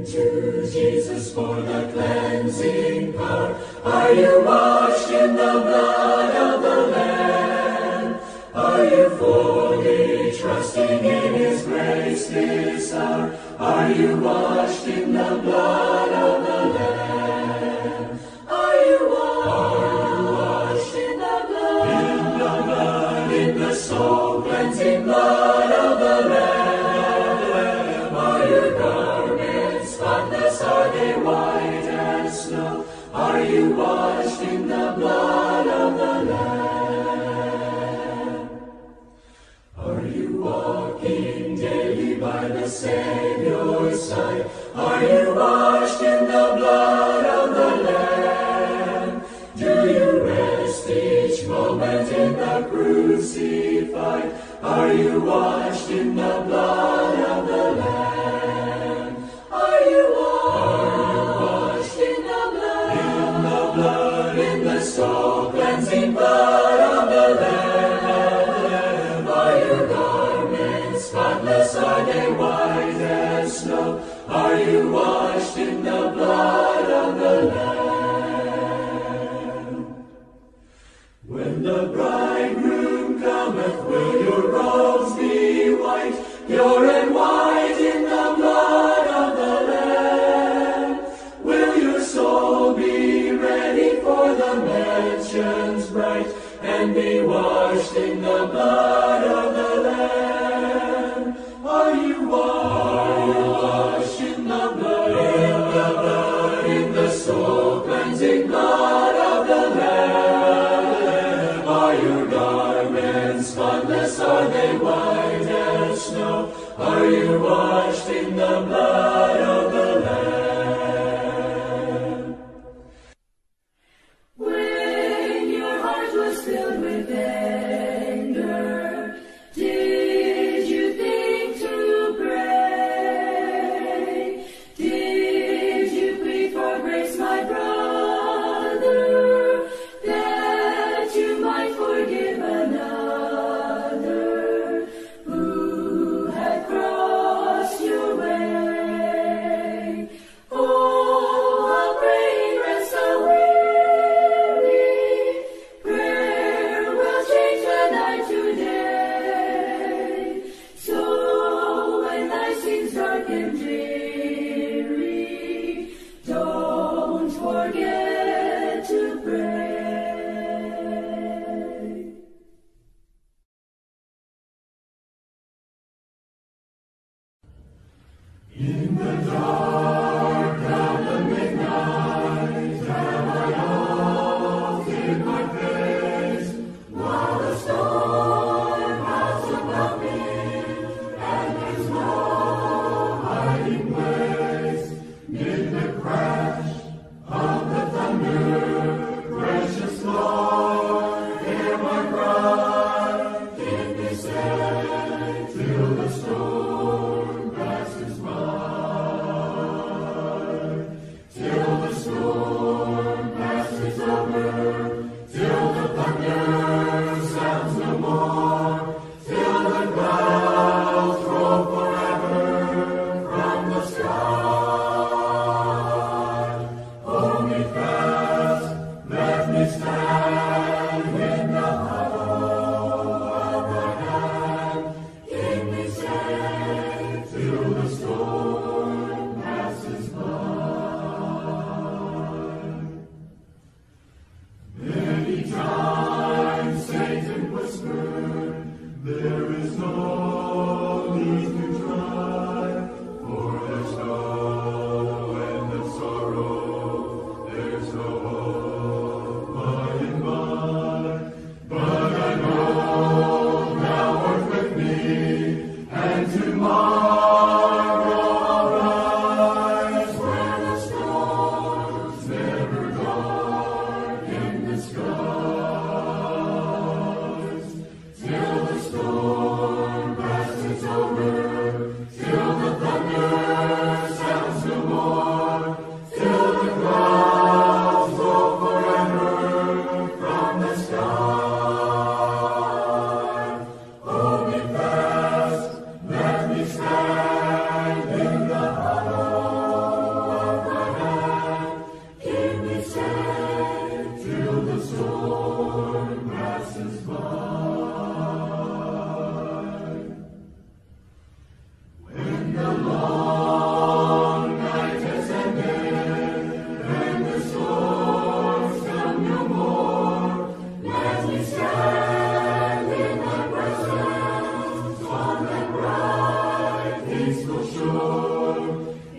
To Jesus for the cleansing power. Are you washed in the blood of the Lamb? Are you fully trusting in His grace this hour? Are you washed in the blood of the Lamb? Are you washed in the blood? In the blood, in the soul cleansing blood of the Lamb. Are your garments spotless? Are they white as snow? Are you washed in the blood of the Lamb? Are you walking daily by the Savior's side? Are you washed in the blood of the Lamb? Do you rest each moment in the crucified? Are you washed in the blood of the Lamb? Are you washed in the blood? In the blood, in the soul cleansing blood of the Lamb. Are your garments spotless? Are they white as snow? Are you washed in the blood of the Lamb? When the bridegroom cometh, will your robes be white, pure and white in the blood of the Lamb? Will your soul be ready for the mansions bright, and be washed in the blood of the Lamb? Are you washed in the blood? In the blood, in the soul cleansing blood of the Lamb. Are your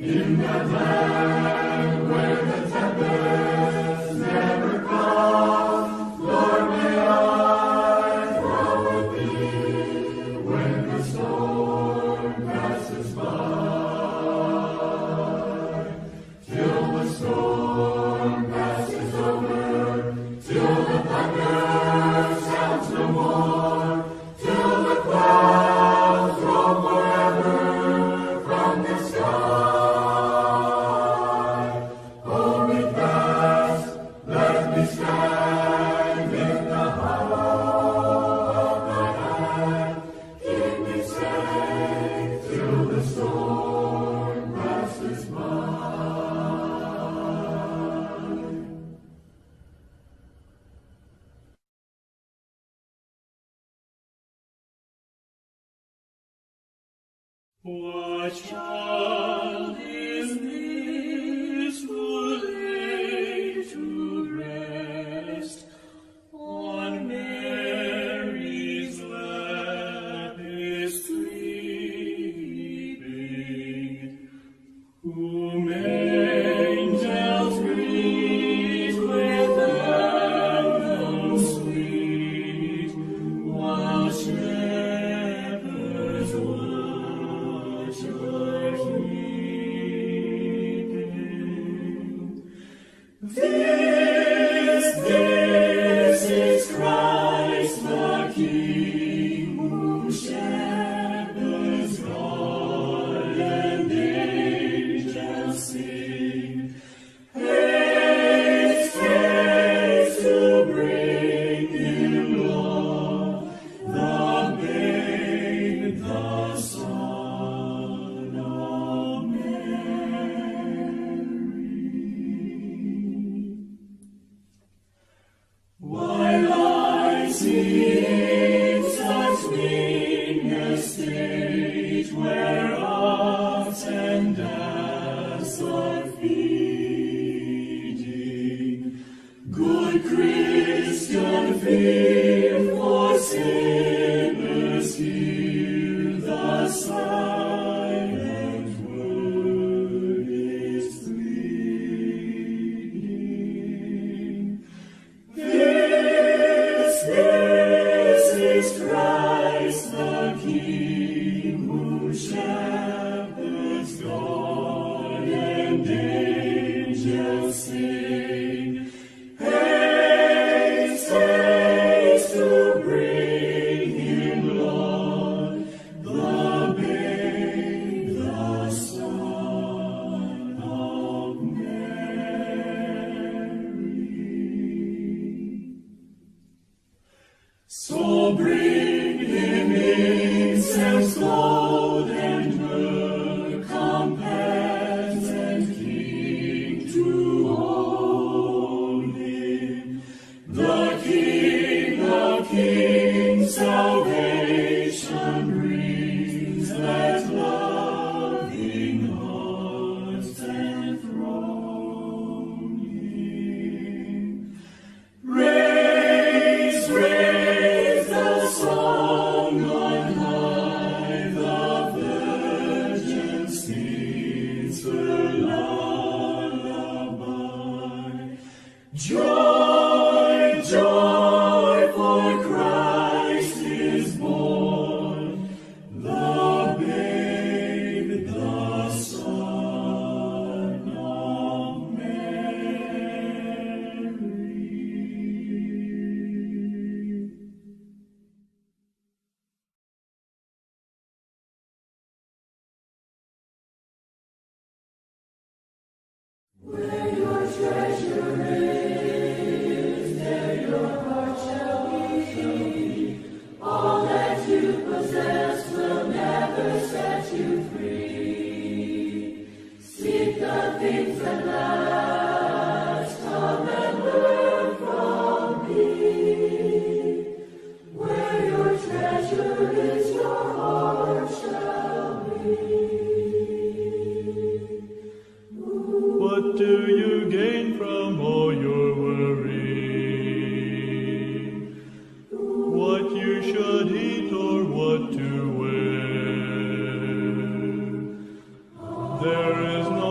In that land where the tempest never comes, Lord, may I dwell with thee when the storm passes by. Till the storm passes over, till the thunder sounds no more, till the clouds roll forever from the sky. Hold me fast, let me stand in the hollow of thy hand. Keep me safe till the storm passes by. What child is this who lay to rest on Mary's lap is sleeping, whom angels greet with anthems sweet, while shepherds watch o'er keeping. This is Christ the King, whom shepherds guard and angels sing. Haste, haste to bring him, Lord, the babe, the Son of Mary. While I see such meanness state, where ox and ass are feeding, good Christian, fear for sinners, hear the silent word is pleading. This is Christ the King, whom shepherds guard and angels sing. Haste, haste to bring him, Lord, the babe, the Son of Mary. So bring him incense, gold, and myrrh, companions and king to hold him. The King of kings, salvation brings, that loving hearts enthrone him. Raise, raise the song on high, the Virgin sings her lullaby. Joy, joy, for Christ is born, the babe, the Son of Mary. Where your treasure is, there your heart shall be. All that you possess will never set you free. Seek the things that last, come and learn from me. Where your treasure is, your heart shall be. What do you gain from all your worry? What you should eat or what to wear? There is no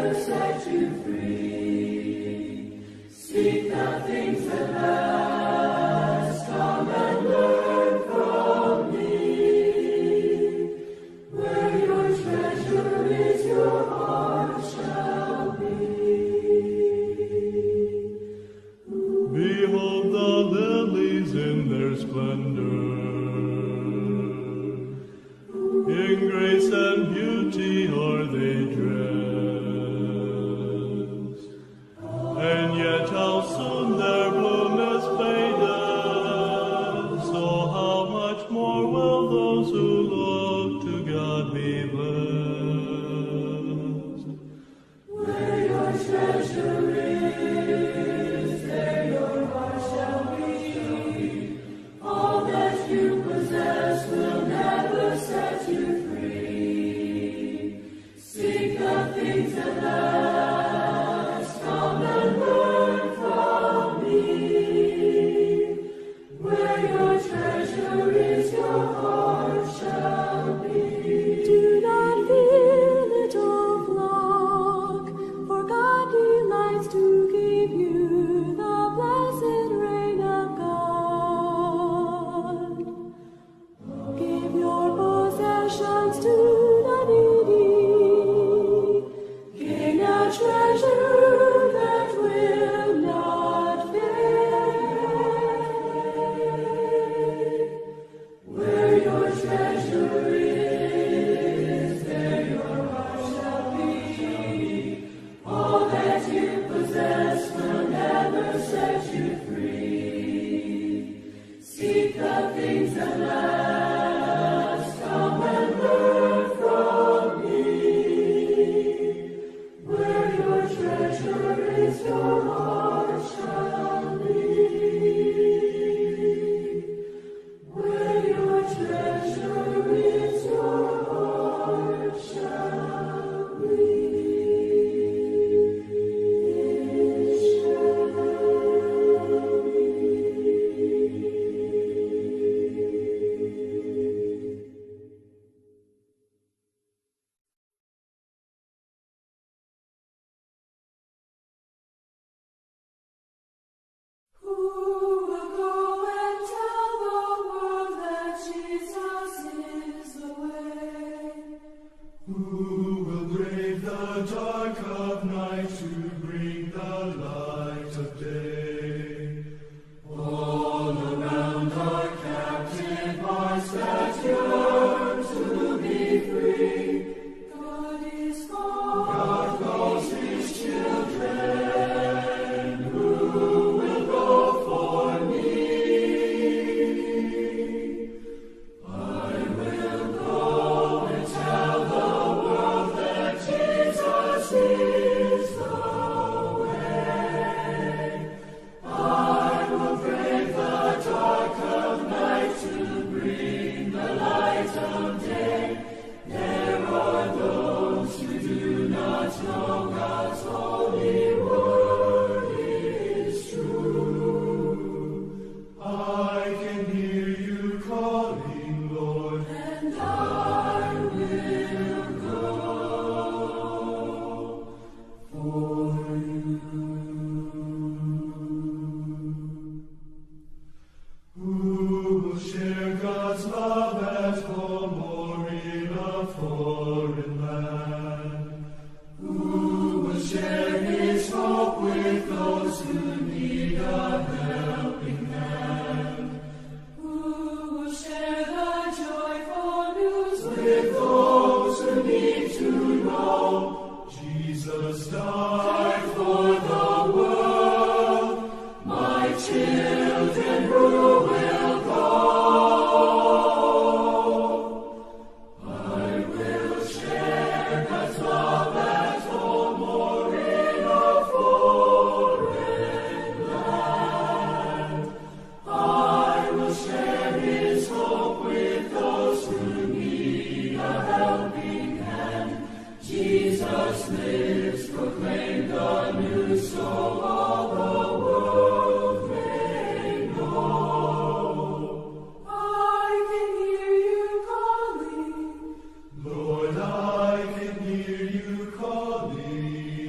Lord, I can hear you calling.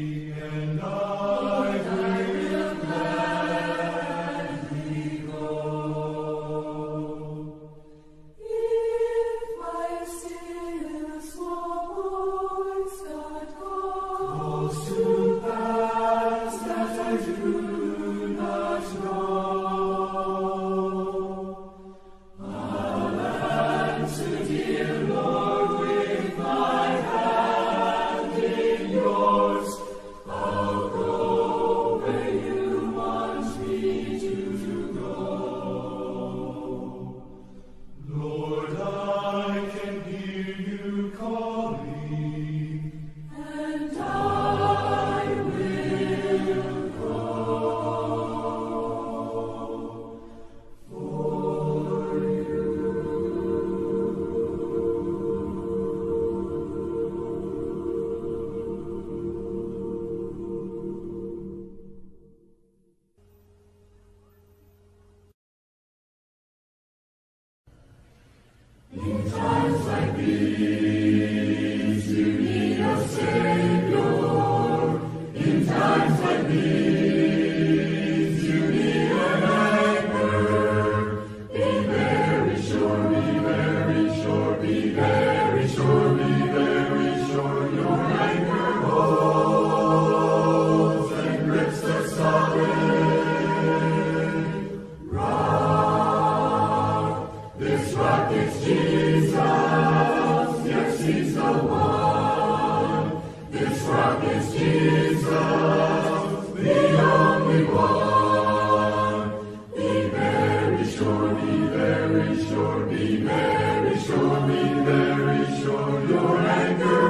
is Jesus, the only one. Be very sure, be very sure, be very sure, be very sure. Your anchor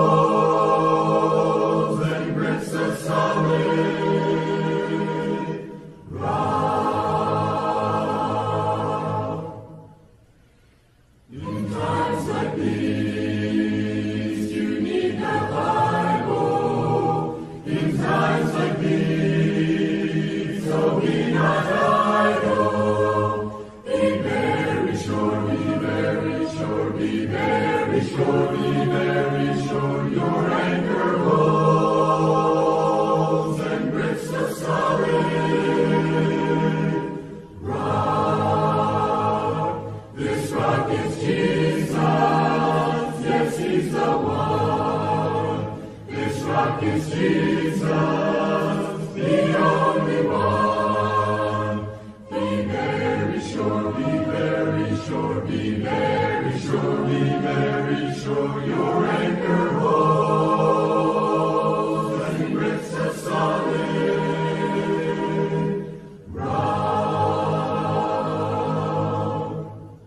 holds and grips a solid rock. In times like these, you need the Bible. In times like these, so be not idle. Be very sure, be very sure, be very sure, be very sure. Your anchor holds and grips the solid rock. This rock is Jesus, yes, he's the one. This rock is Jesus, the only one. Be very sure, be very sure, be very sure, be very sure. Your anchor holds and grips a solid rock.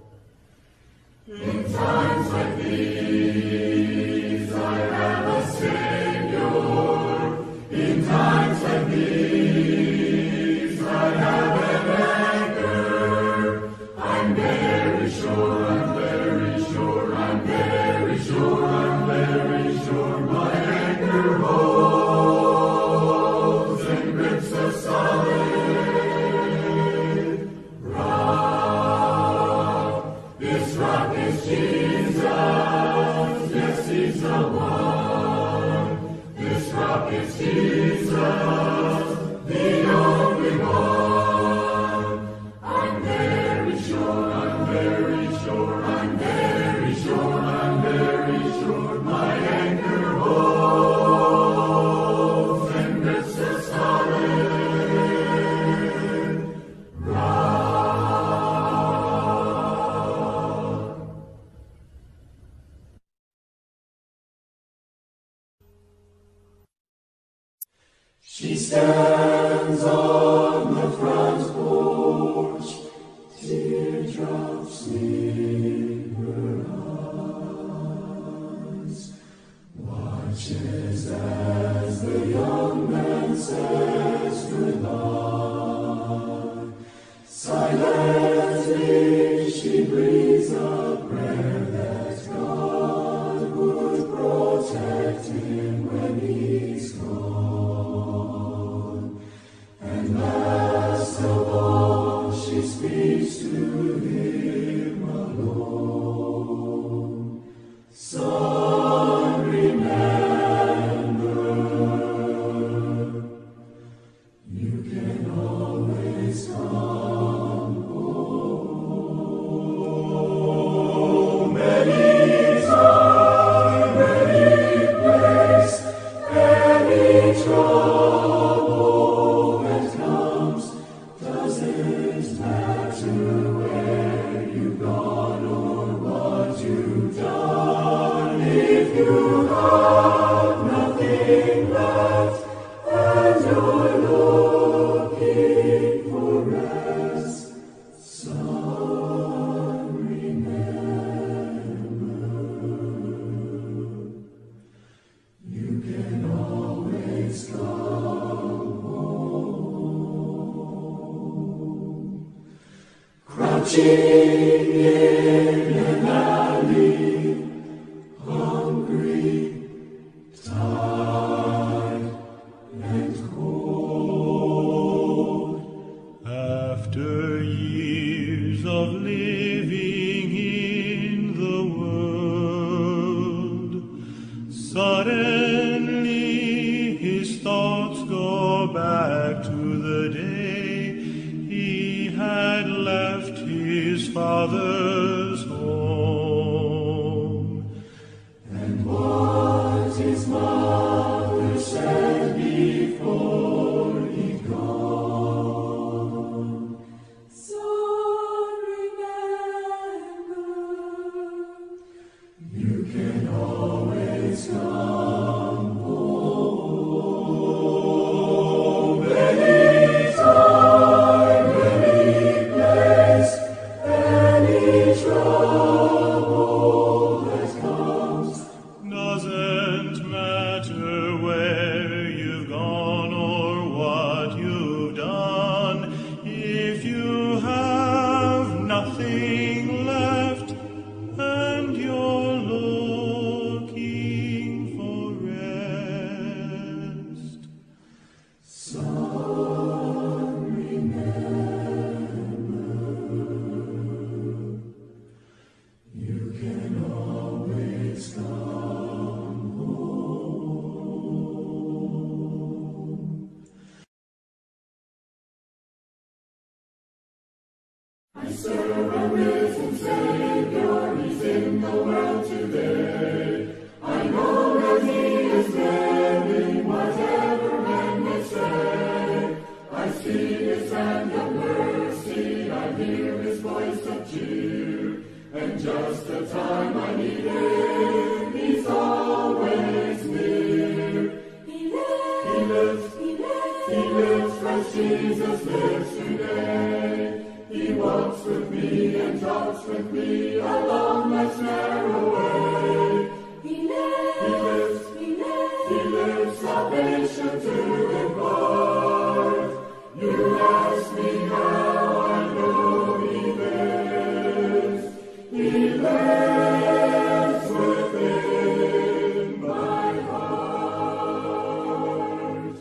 In times like these, I have a Savior. In times like these, I have an anchor. I'm very sure, I'm very sure, I'm very sure, I'm very sure. My anchor holds and grips a solid rock. This rock is Jesus, yes, he's the one. This rock is Jesus, the only one. I'm very sure, I'm very sure, I'm very sure, I'm very sure. My anchor holds and grips a solid rock. She stands on the front porch, teardrops in her eyes, watches as the young man says goodbye. Silently she breathes a prayer that God would protect him when he's gone. And last of all, she speaks to him alone. Son, remember, you can always come home. Any time, any place, any trouble that comes, doesn't matter where you've gone or what you've done. If you have nothing left and you're looking for rest, son, remember, you can always come home. Crouching in an alley, hungry, tired, and cold. After years of living in the world, suddenly his thoughts go back to the day he had left his father's home. And what his mother said before he'd gone. Son, remember, you can always come home. serve a risen Savior, He's in the world today. I know that He is living, whatever man may say. I see His hand of mercy, I hear His voice of cheer, and just the time I need Him, He's always near. He lives, He lives, Christ Jesus lives today. He walks with me and talks with me along life's narrow way. He lives, salvation to impart. You ask me how I know He lives. He lives within my heart.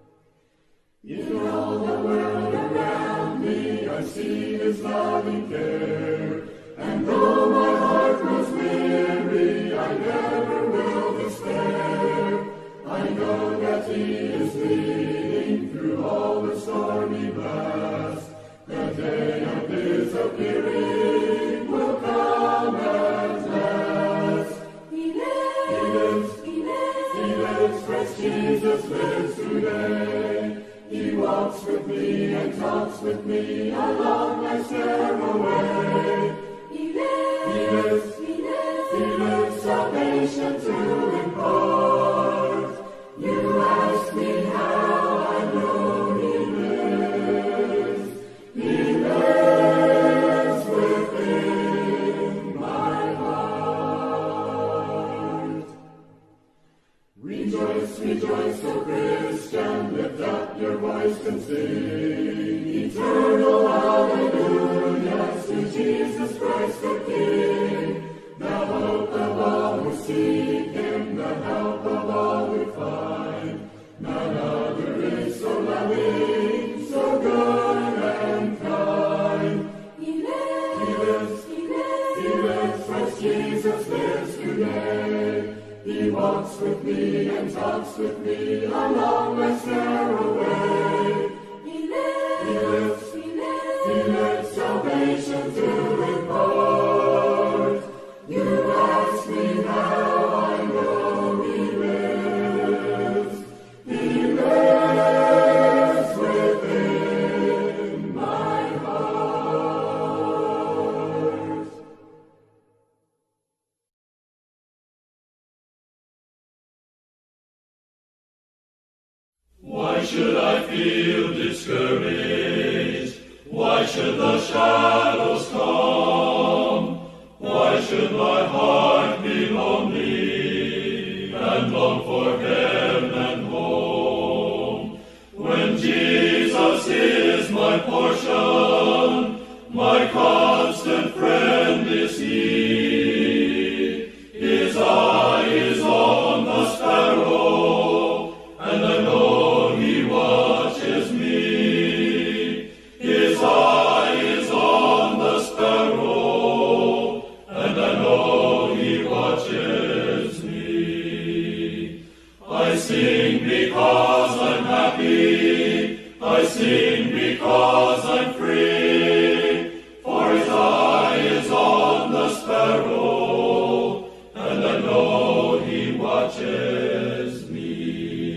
In all the world around me, I see His loving care. And though my heart grows weary, I never will despair. I know that He is leading through all the stormy blast. The day of His appearing will come at last. He lives, Christ Jesus lives today. He walks with me and talks with me along life's narrow way. He lives, salvation to impart. You ask me how I know He lives. He lives within my heart. Rejoice, rejoice, O Christian, lift up your voice and sing eternal hallelujahs to Jesus Christ the King. The hope of all who seek Him, the help of all who find. None other is so loving, so good and kind. He lives, Christ Jesus lives today. He walks with me and talks with me along life's narrow way. He lives, salvation to impart. You ask me how I know He lives. He lives within my heart. Why should I feel discouraged? Why should the shadows come? Why should my heart be lonely and long for heaven and home? When Jesus is my portion, my constant friend is He. His eye is on the sparrow, and I know He watches me. His eye is on the sparrow, and I know He watches me. I sing because I'm happy. I sing because I'm free. For His eye is on the sparrow, and I know He watches me.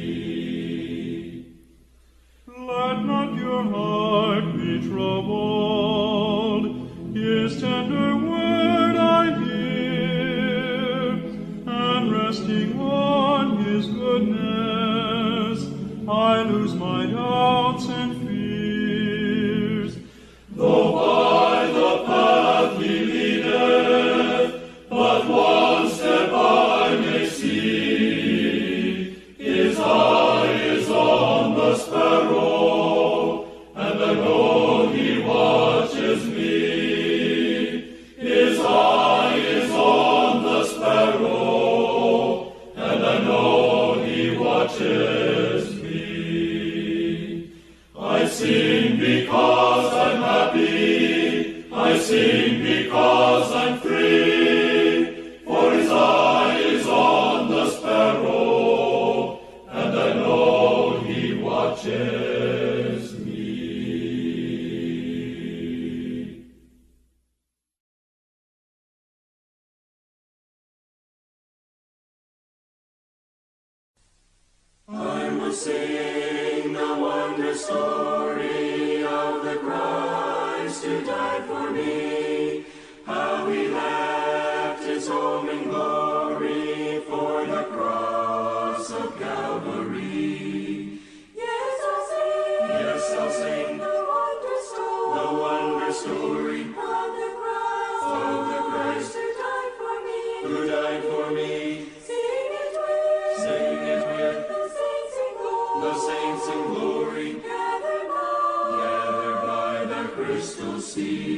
Let not your heart be troubled. His tender word I hear, and resting on His goodness, I lose my doubts and fears. Though by the path He leadeth, but one step I may see. His eye is on the sparrow, and I know He watches me. His eye is on the sparrow, and I know He watches me. I sing because I'm happy. I sing because I'm free. For His eye is on the sparrow, and I know He watches me. will sing the wondrous story of the Christ who died for me, how he left his home in glory for the cross of Calvary. Yes, I'll sing. Yes, I'll sing The wondrous story of the Christ who died for me. who died for me. Sing it with the saints in glory. Gathered by the crystal sea.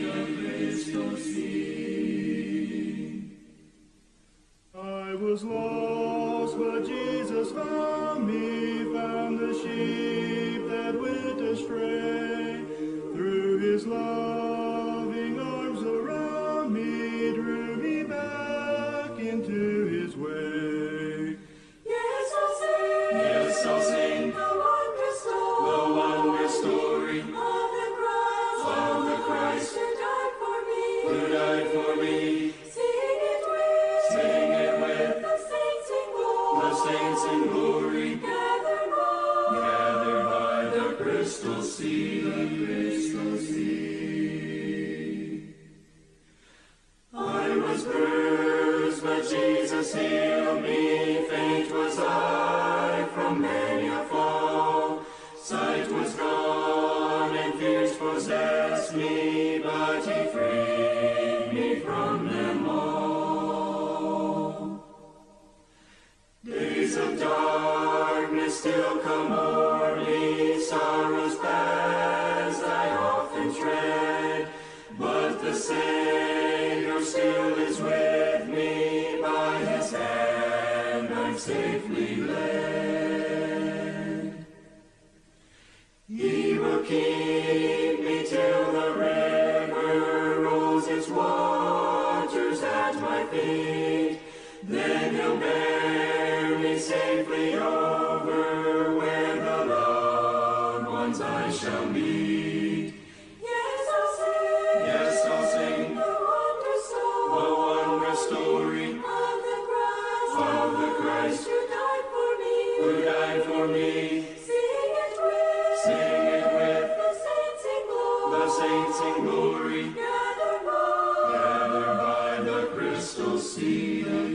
I was lost, but Jesus found me, found the sheep that went astray. Through his loving arms around me, drew me back into his way. Yes, I'll sing. Yes, I'll sing The wondrous story of the Christ who died for me. who died for me. Sing it with the saints in glory. Gathered by the crystal sea. I was bruised, but Jesus healed me. Faint was I from many a fall. Sight was gone and fears possessed me, but he freed me from them all. Days of darkness still come o'er me, sorrows past I often tread, but the Savior still is with me, by his hand I'm safely led. He will keep me till the river rolls its waters at my feet, then he'll bear me safely over where the loved ones I shall meet. Yes, I'll sing. Yes, I'll sing The wondrous story of the Christ who died for me. Sing it with The saints in glory. gathered By the crystal sea.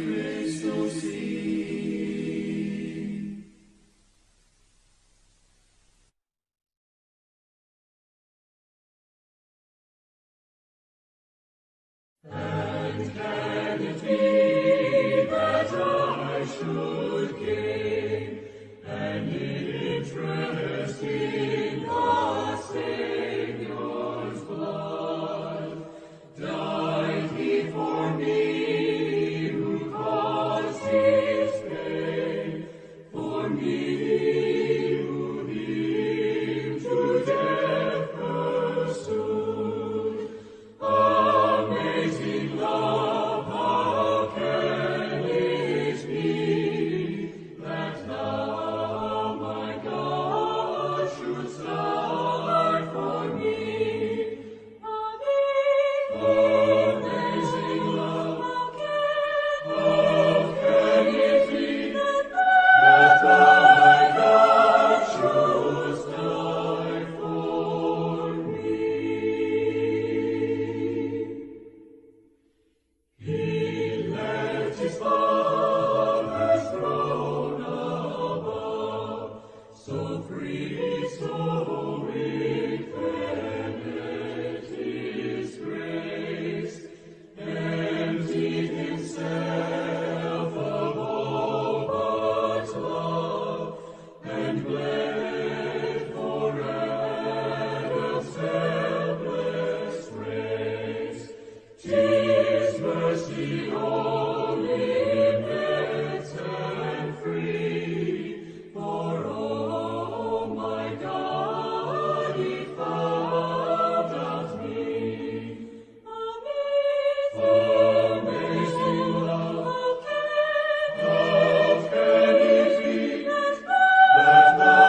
And can it be that I should gain an interest in the Savior's blood? Died he for me, who caused his pain, for me who him to death pursued. Amazing love, how can it be that thou, my God, shouldst die for me? Amazing love, how can it be that thou, my God, shouldst die for me? He left his Father's throne above, so free, so infinite his grace, emptied himself of all but love, and bled for Adam's helpless race. 'Tis mercy only meant and free, for oh my God, he found out me. Amazing love, how can it be that thou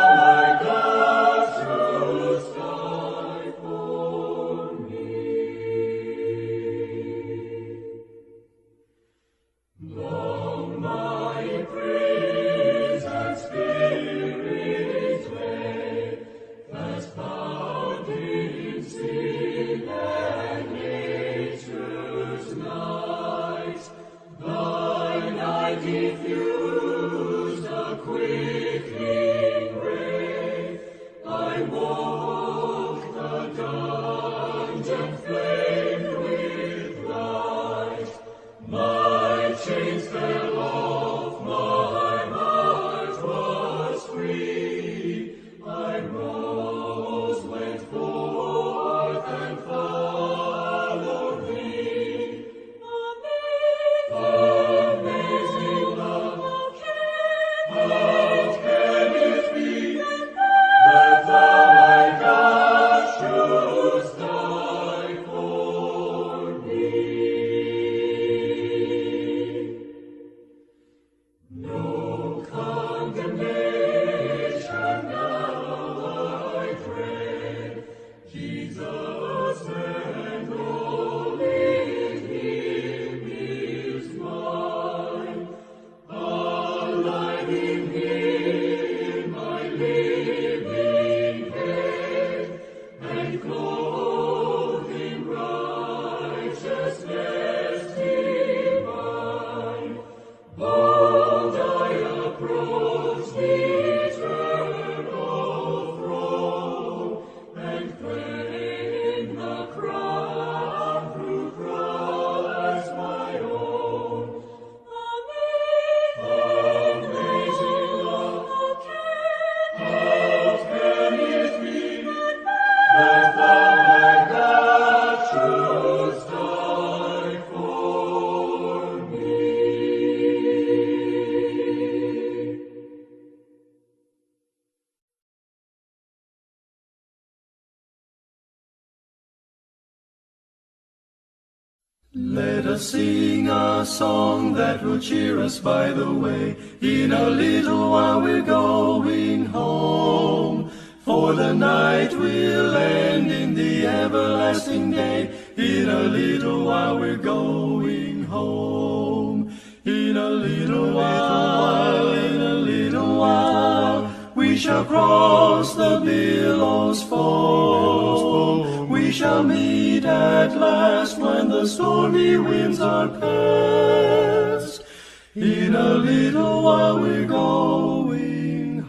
Let us sing a song that will cheer us by the way. In a little while we're going home, for the night will end in the everlasting day. In a little while we're going home. In a little while, in a little while, we shall cross the billows foam. We shall meet at last when the stormy winds are past. In a little while we're going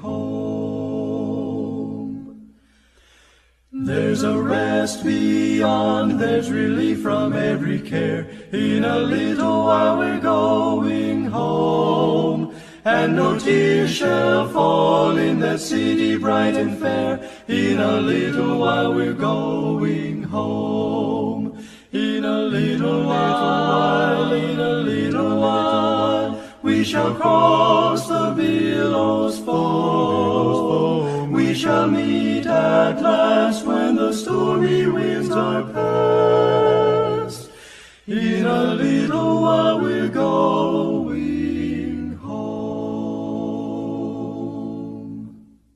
home. There's a rest beyond, there's relief from every care. In a little while we're going home, and no tears shall fall in that city bright and fair. In a little while we're going home. In a little while, in a little while, we shall cross the billows foam. We shall meet at last when the stormy winds are past. In a little while we're going home.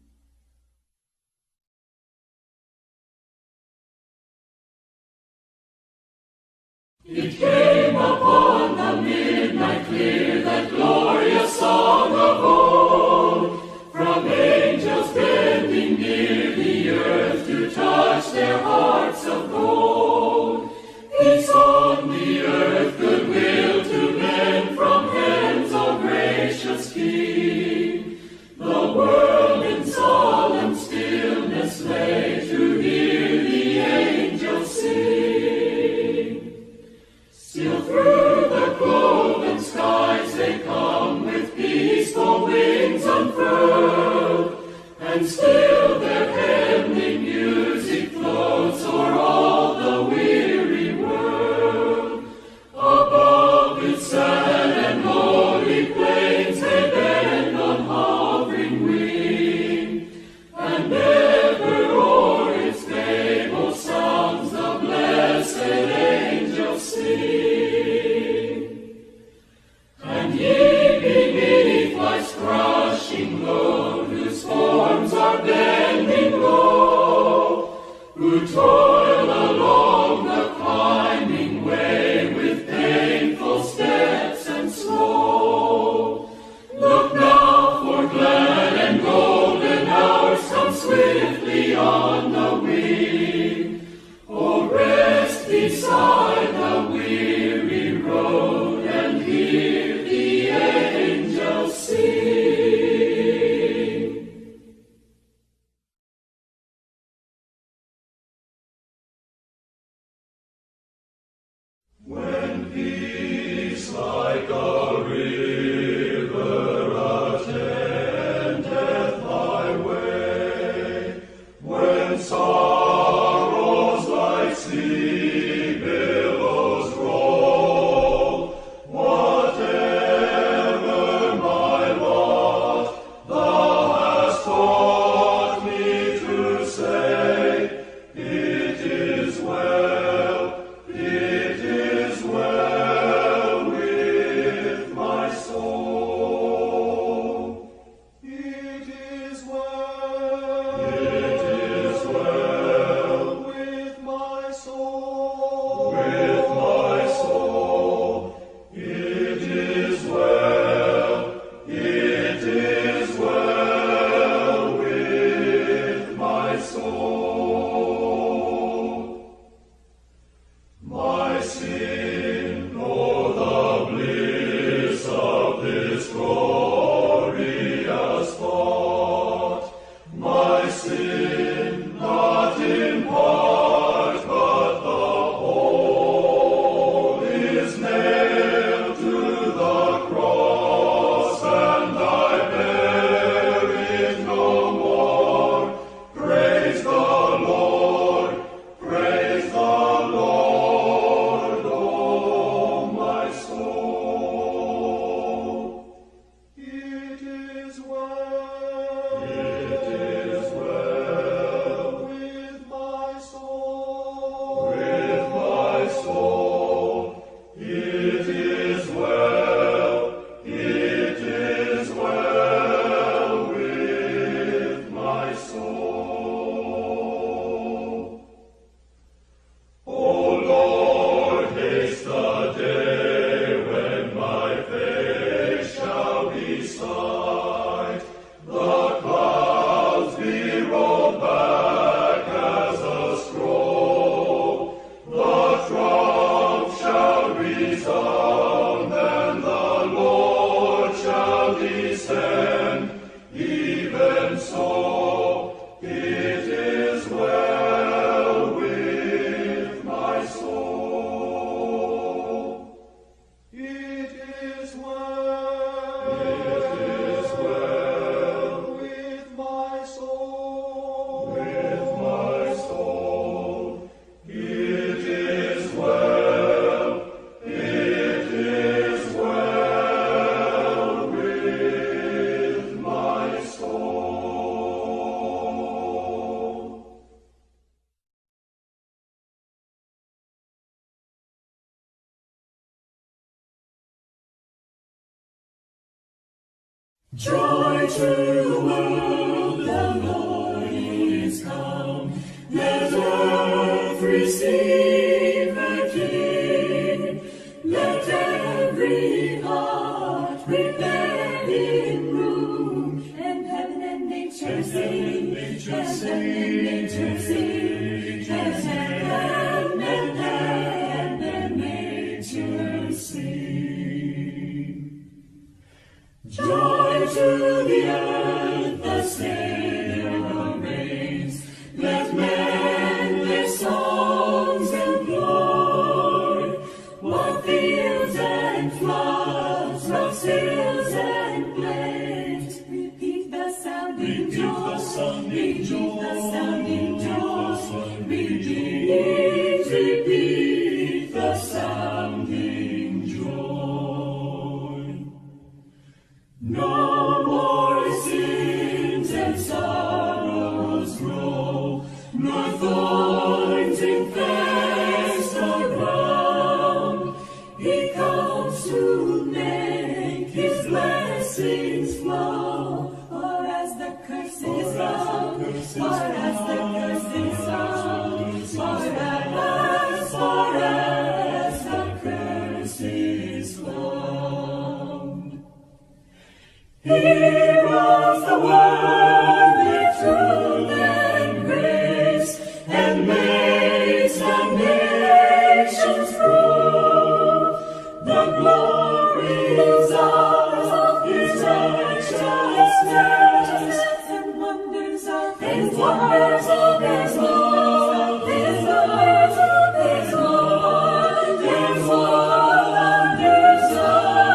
It came upon the midnight clear, that glorious song of old, from angels bending near the earth to touch their hearts of gold. Peace on the earth, goodwill to men from hence, O gracious King. The world in solemn stillness lay to hear the angels sing. Still through the cloven skies they come with peaceful wings unfurled, and still their heavenly music floats o'er all the weary world. Above its sad and lonely plains they bend on hovering wing, and ever o'er its fabled sounds the blessed angels sing. And ye beneath life's crushing load, whose forms are bending low, who toil along the climbing way with painful steps and slow, look now, for glad and golden hours come swiftly on the wing. Oh, rest beside the weary road and hear the angels sing. Joy to the world, the Lord is come. Let earth receive her King. Let every heart prepare Him room. And heaven and nature sing. Heaven and nature sing. Heaven and nature sing. Joy to the earth, the Savior reigns. Let men their songs employ. What fields and floods, what hills and plains. Repeat the sounding joy. Repeat the sounding joy. Repeat the sounding joy. No more sins and sorrows grow, nor thorns infest the ground. He comes to make His blessings flow, or as the curse is gone, or as the curse is gone, for as the curse is gone. He rules the world with truth and grace, and makes the nations prove the glories of His righteousness, and wonders of His wonders of His love, His wonders of His love, His wonders of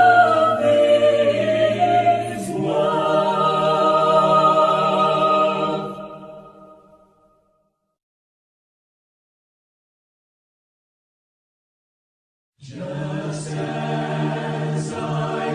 His love. Just as I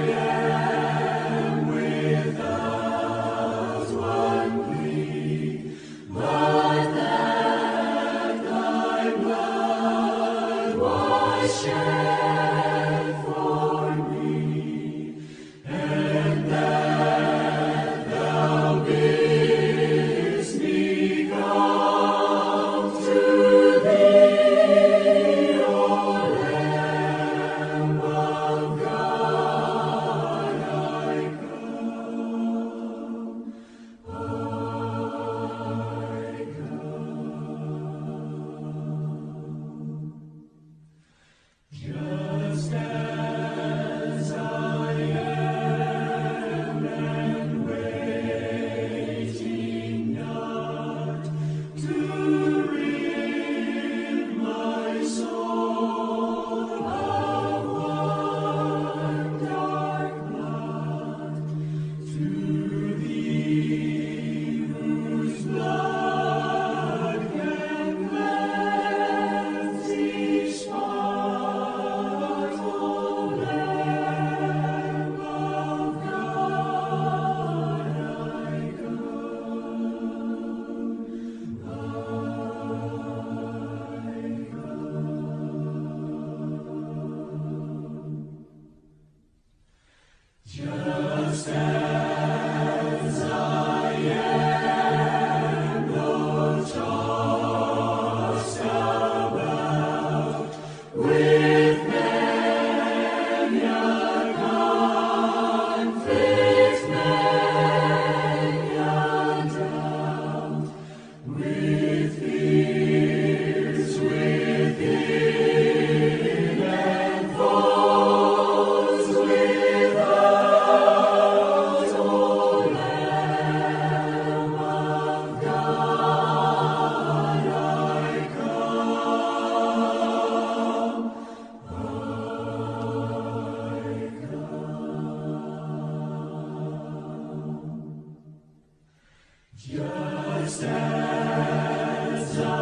am without one plea, but that Thy blood was shed for me, and that Thou bidst me come to Thee, O Lamb of God, I come, just as I am, and waiting not to rid my soul of one dark blot, to Thee whose blood can cleanse each spot, O Lamb of God, I just as I am, though tossed about with many a conflict, many a doubt, with fears within and foes without, O Lamb of God, I come, just as I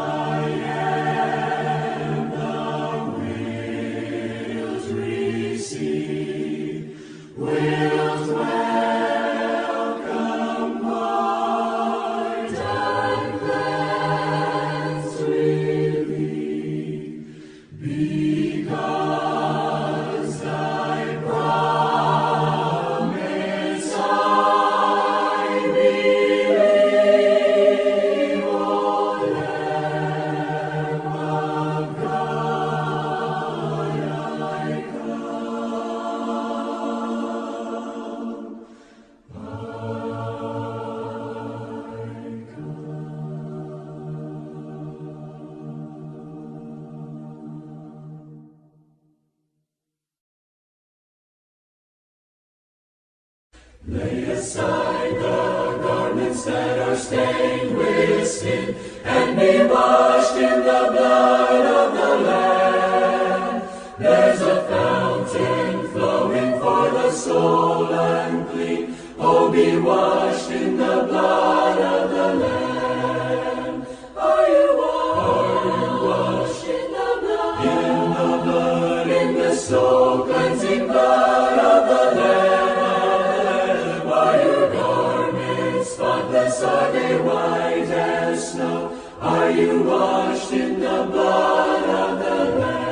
am, Thou wilt receive, wilt welcome, pardon, cleanse, relieve, because Thy promise I Lay aside the garments that are stained with sin, and be washed in the blood of the Lamb. There's a fountain flowing for the soul unclean. Oh, be washed in the blood of the Lamb. Are you washed in the blood? In the blood, in the soul cleansing blood of the Lamb. Are your garments spotless? Are they white as snow? Are you washed in the blood of the Lamb?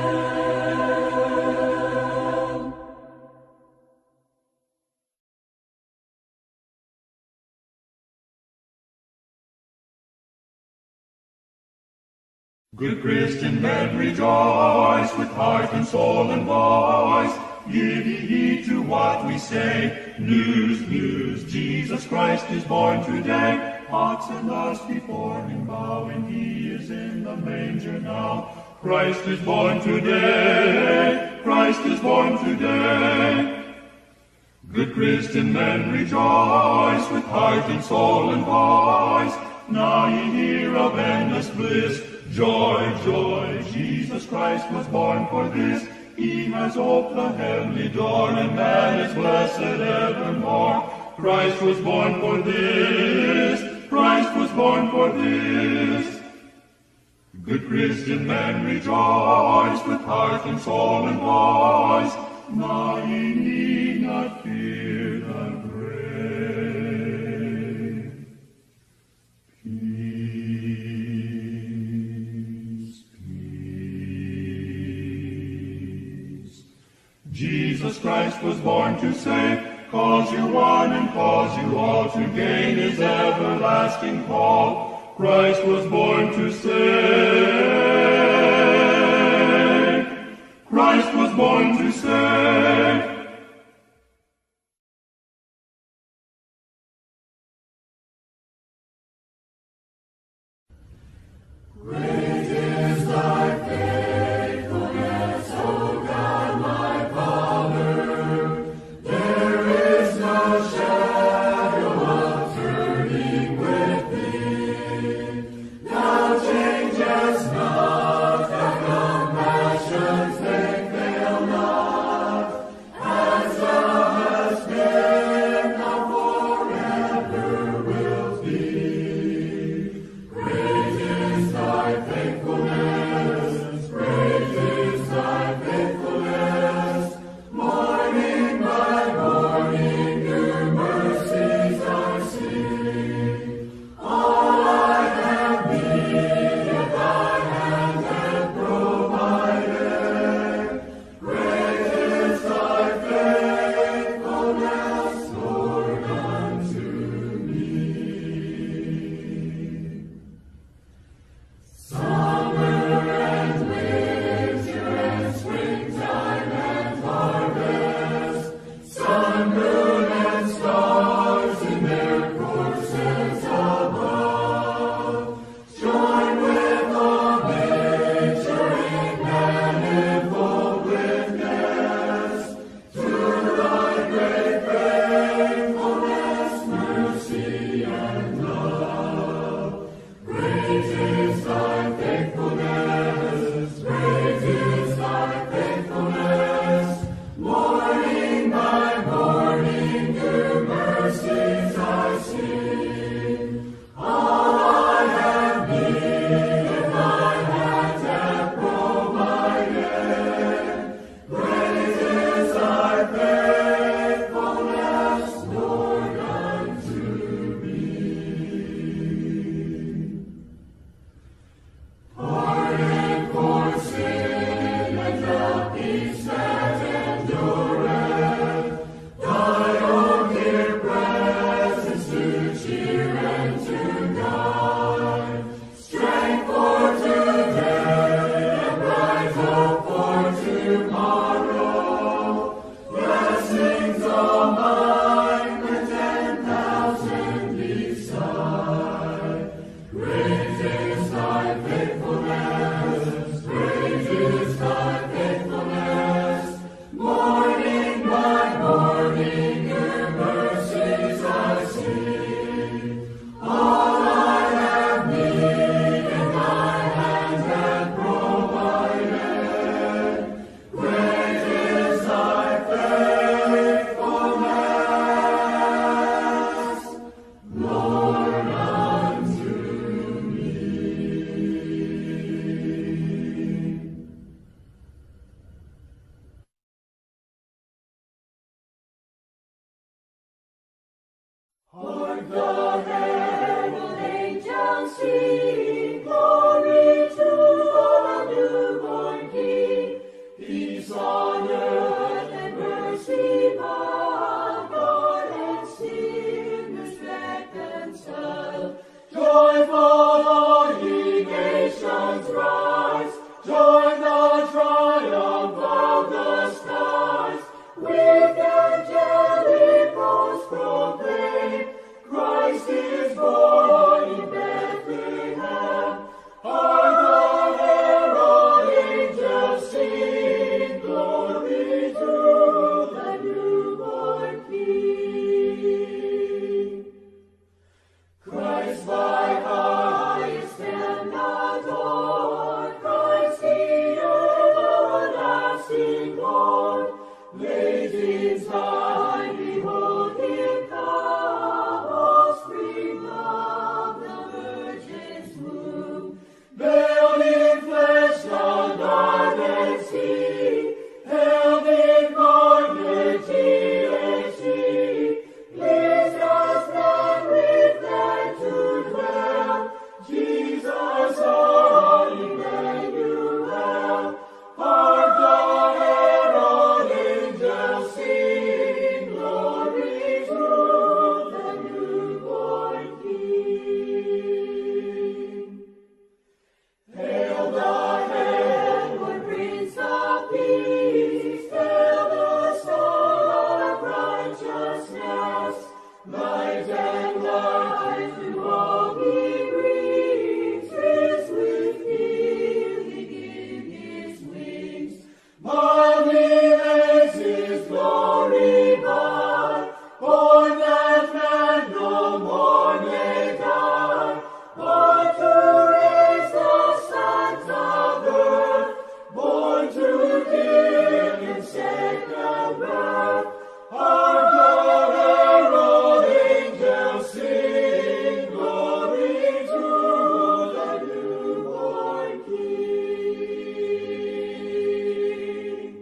Good Christian men, rejoice with heart and soul and voice. Give ye heed to what we say. News, news, Jesus Christ is born today. Ox and ass before him bowing, he is in the manger now. Christ is born today. Christ is born today. Good Christian men, rejoice with heart and soul and voice. Now ye hear of endless bliss. Joy, joy, Jesus Christ was born for this. He has opened the heavenly door, and man is blessed evermore. Christ was born for this. Christ was born for this. Good Christian men, rejoice with heart and soul and voice. Now ye need not fear the grave. Peace, peace. Jesus Christ was born to save, cause you one and cause you all to gain his everlasting call. Christ was born to save. Christ was born to save. Great is thy faithfulness, O God, my Father. There is no shadow of turning with thee. Thou changest not. Joyful all ye nations rise, join the triumph of the skies. With angelic hosts proclaim, Christ is born in Bethlehem. Hark the herald angels sing, glory to the newborn King. Christ by highest and adored, Christ the everlasting Lord. Blazing high, behold him come, offspring of the Virgin's womb. Veiled in flesh, the garden see, held incarnate G.H.E. Pleased as man with man to dwell, Jesus our Emmanuel. Hark the herald angels sing, glory to the newborn King. Hail the heavenward Prince of Peace, hail the Star of righteousness. Light and life to all he brings, raised with healing in his wings. Mildly lays his glory by, born that man no more may die, born to raise the sons of earth, born to give him second birth. Hark the herald angels sing, glory to the newborn King.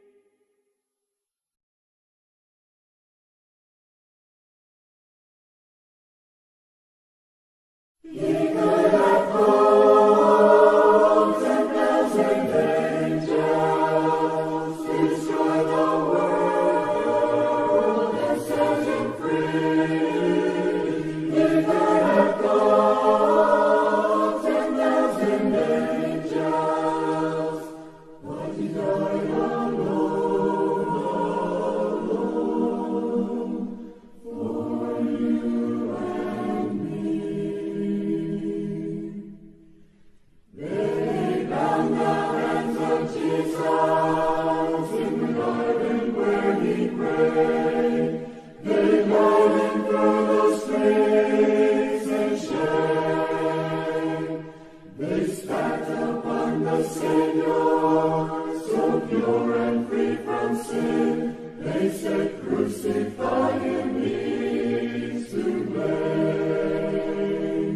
He could have called 10,000 angels, destroy the world and set him free. He could have called 10,000 angels, but he died alone for you and me. They bound the hands of Jesus in the garden where he prayed. They led him through the streets in shame. They spat upon the Savior, so pure and free from sin. They said, crucify him, he's to blame.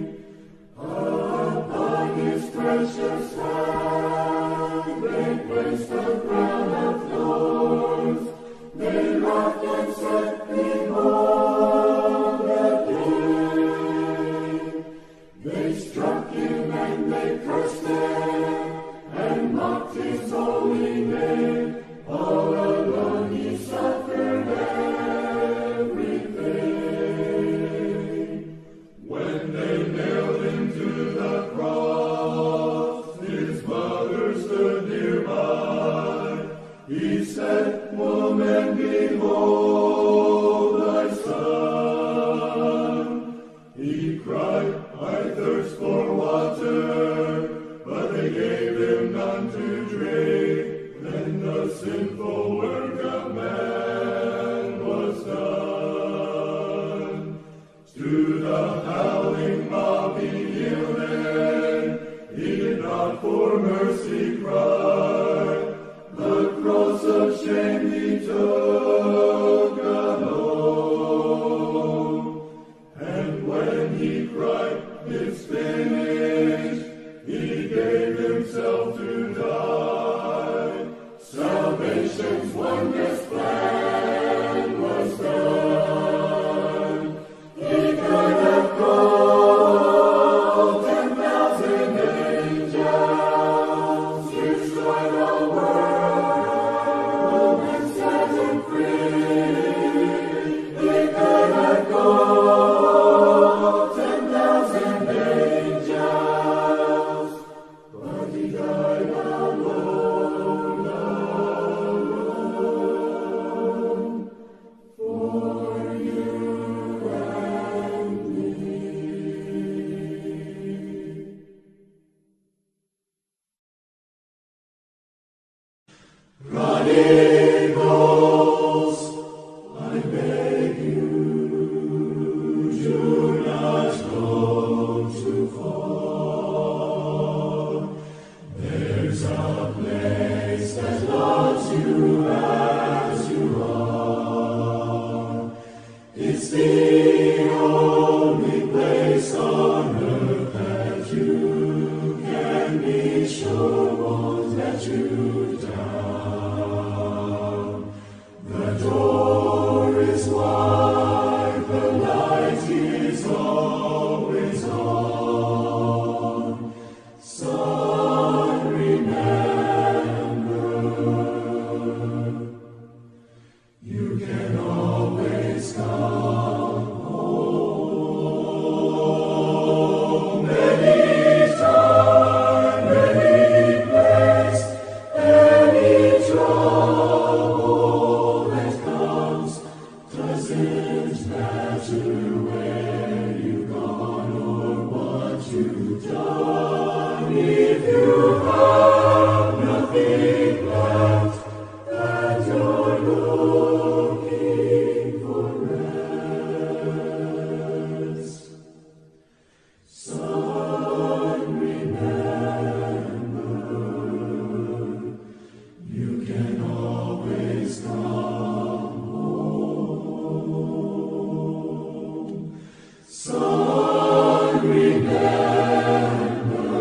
Upon his precious hand they placed a crown of thorns. They laughed and said, behold the King. They struck him and they cursed him and mocked his holy name. All alone he suffered everything. When they nailed him to the cross, his mother stood nearby. He said, woman, behold thy son. He cried, I thirst for water, but they gave him none to drink. Then the sinful work of man was done. To the howling mob he yielded, he did not for mercy cry. The cross of shame he took alone. And when he cried, it's finished, he gave himself to die. Salvation's wondrous plan was done. He could have called 10,000 angels, destroy the world and set him free. He could have called 10,000 angels. Holy Ghost, I beg you, do not go too far. There's a place that loves you as you are. It's the only place on earth that you can be sure won't let you down. The door is wide, the light is always on. Son, remember, you can always come home. Anytime, any place, any trouble that comes, doesn't matter where you've gone or what you've done. If you have nothing left and you're looking for rest, son, remember, you can always come home. Son, remember,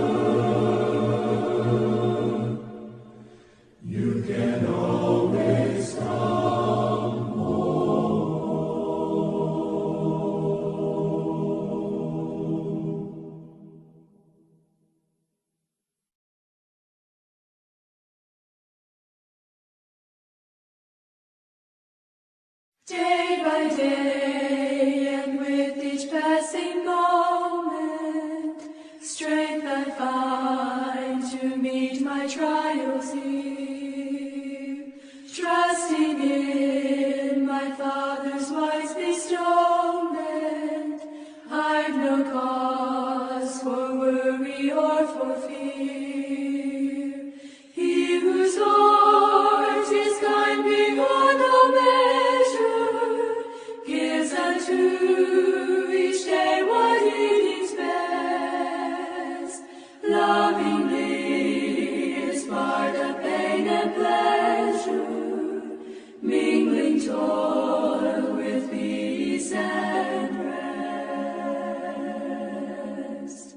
you can always come home. Day by day, and with each passing moment, strength I find to meet my trials here. Trusting in my Father's wise bestowment, I've no cause for worry or for fear. He whose heart is kind beyond all measure, gives unto each day what he deems best. Lovingly is part of pain and pleasure, mingling toil with peace and rest.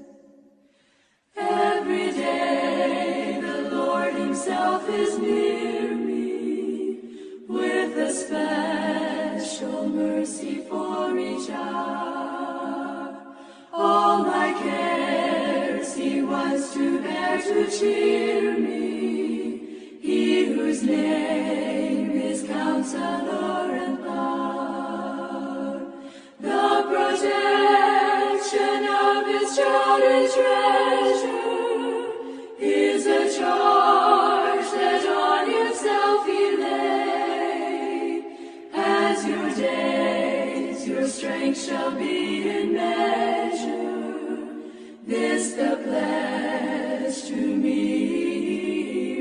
Every day the Lord himself is near me, with a special mercy for each hour. All my cares he wants to bear to cheer me, he whose name is Counselor and Power. The protection of his child and treasure is a charge that on himself he laid. As your days, your strength shall be in measure, this the pledge to me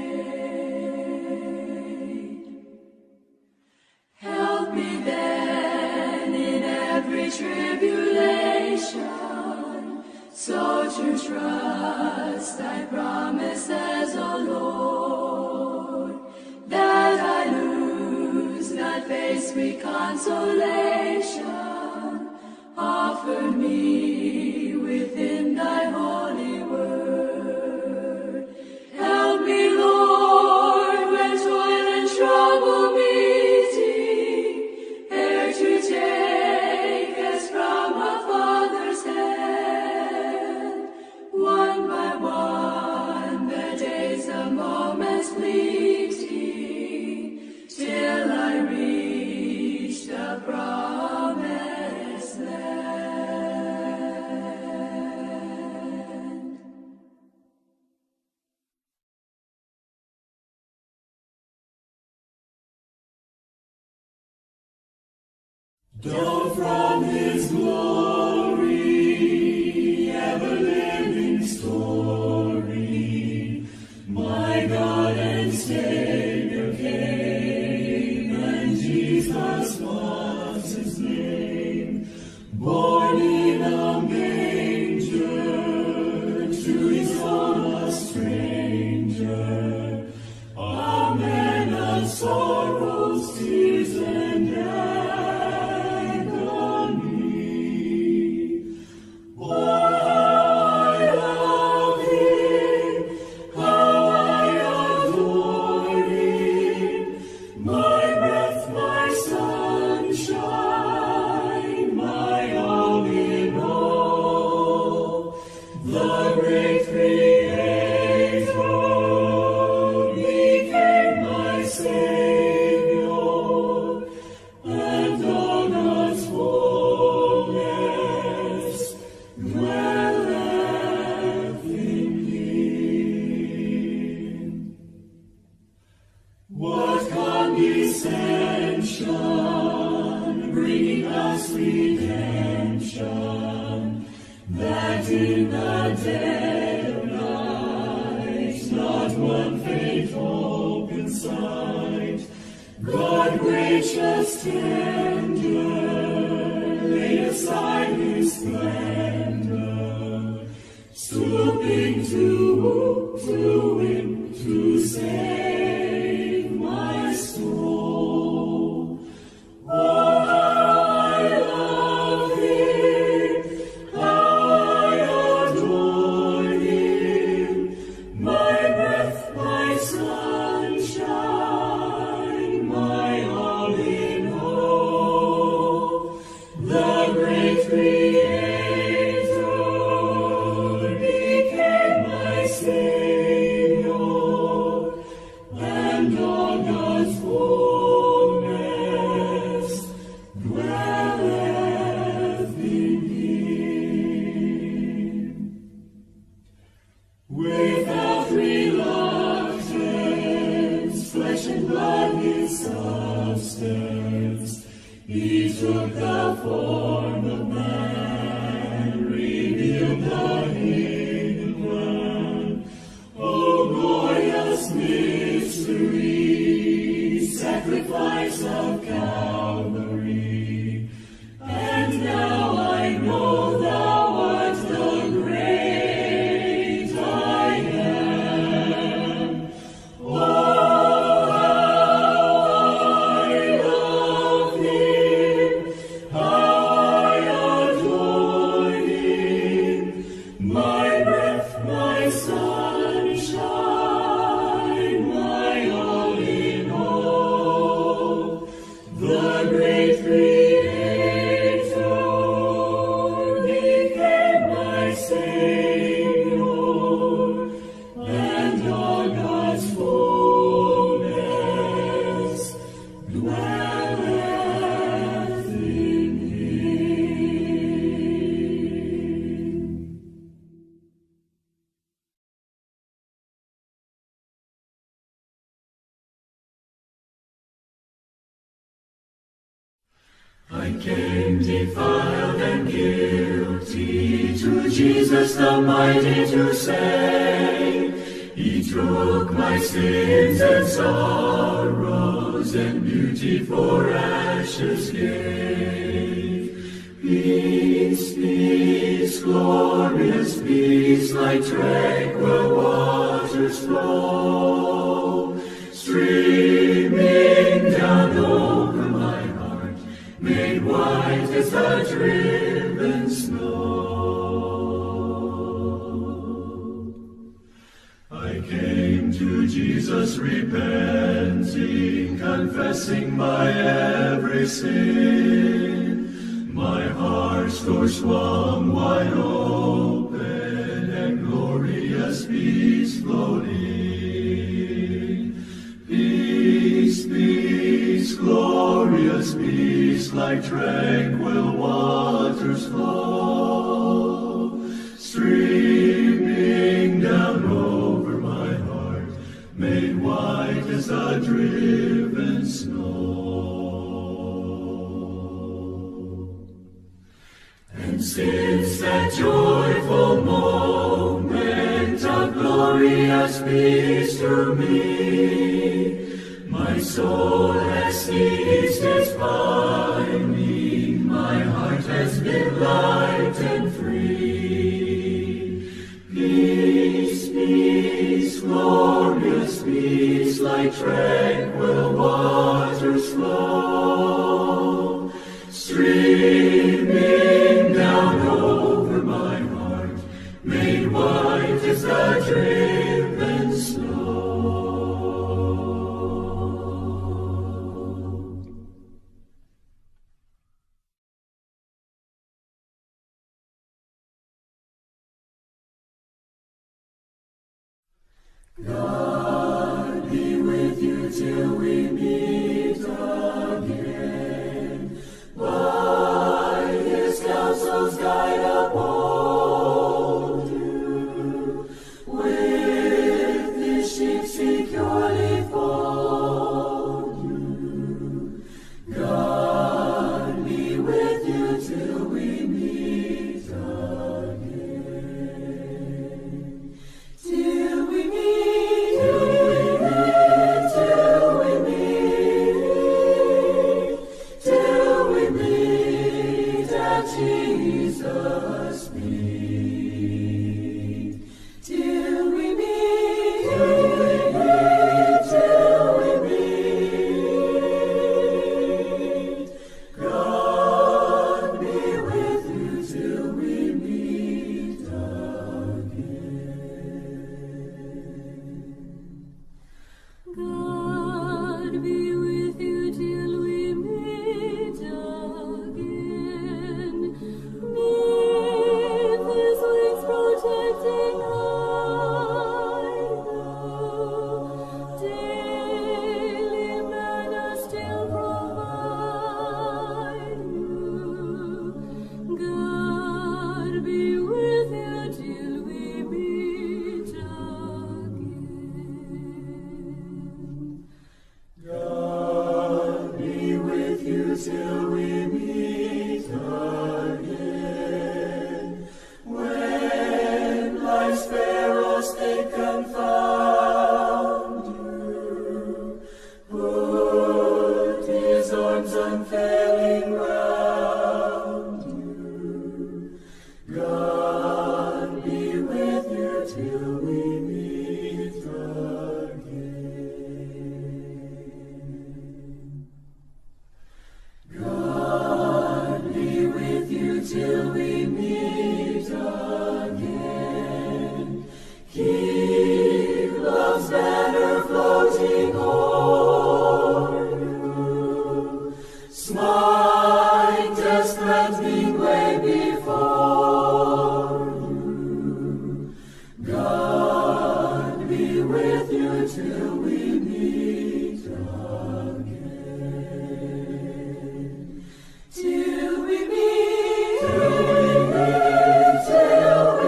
made. Help me then in every tribulation, so to trust thy promises, O Lord, that I lose not face sweet consolation offered me within thy holy word. Help me, Lord, when toil and trouble meeting, ere to take as from a father's hand, one by one the days, the moments fleeting, till I reach the promised land. Down from his glory, ever-living story, my God and Savior came. great Creator became my Savior, and all God's fullness dwelleth in Him. What condescension, bringing us redemption, that in the dead of night not one faint hope in sight, God gracious tender laid aside His splendor, stooping to win, to save my soul. Oh, how I love Him, how I adore Him, my breath, my sunshine, my all in all. The great Creator became my Savior, and all God's fullness dwelleth in Him. Without reluctance, flesh and blood His substance, He took the form of man, revealed the hidden plan. Oh, glorious mystery, sacrifice of Calvary. And now I know Thou art the great I am. Oh, how I love Him, how I adore Him, my breath, my sunshine, my all in all. The great Creator became my Savior, and all God's fullness dwelleth in Him. I came defiled and guilty to Jesus the mighty to save. He took my sins and sorrows, and beauty for ashes gave. Peace, peace, glorious peace, like tranquil waters flow, streaming down over my heart, made white as the driven snow. I came to Jesus repenting, confessing my every sin. My heart's door swung wide open, and glorious peace flowed in. Peace, peace, glorious peace, like tranquil waters flow, streaming down over my heart, made white as the driven snow. And since that joyful moment of glorious peace to me, my soul has ceased its pining, my heart has been light and free. Peace, peace, glorious peace, like tranquil waters flow, streaming down over my heart, made white as the driven snow. God be with you till we meet again. By his counsel's guide uphold you, with his sheep securely fold you. God be with you till we meet again. Till we meet, till we meet, till we meet at Jesus' feet. Till we meet, till we meet. God be with you till we meet again. God be with you till we meet again. Neath his wings protecting hide you, daily manna still provide you. God be with you till we meet again. God be with you till we meet again. When life's perils they confound you, put his arms unfailing round you. God be with you till we meet again. God be with you till we meet again. Keep love's banner floating o'er you. Smite death's threatening way before you. God be with you till we meet again. Till we meet, till we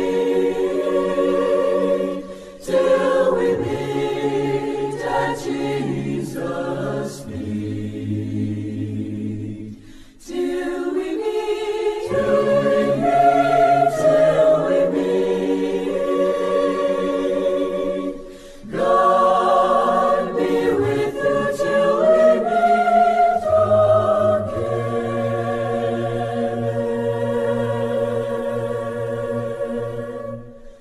meet, till we meet at Jesus' feet. Till we meet, till we meet. God be with you till we meet again.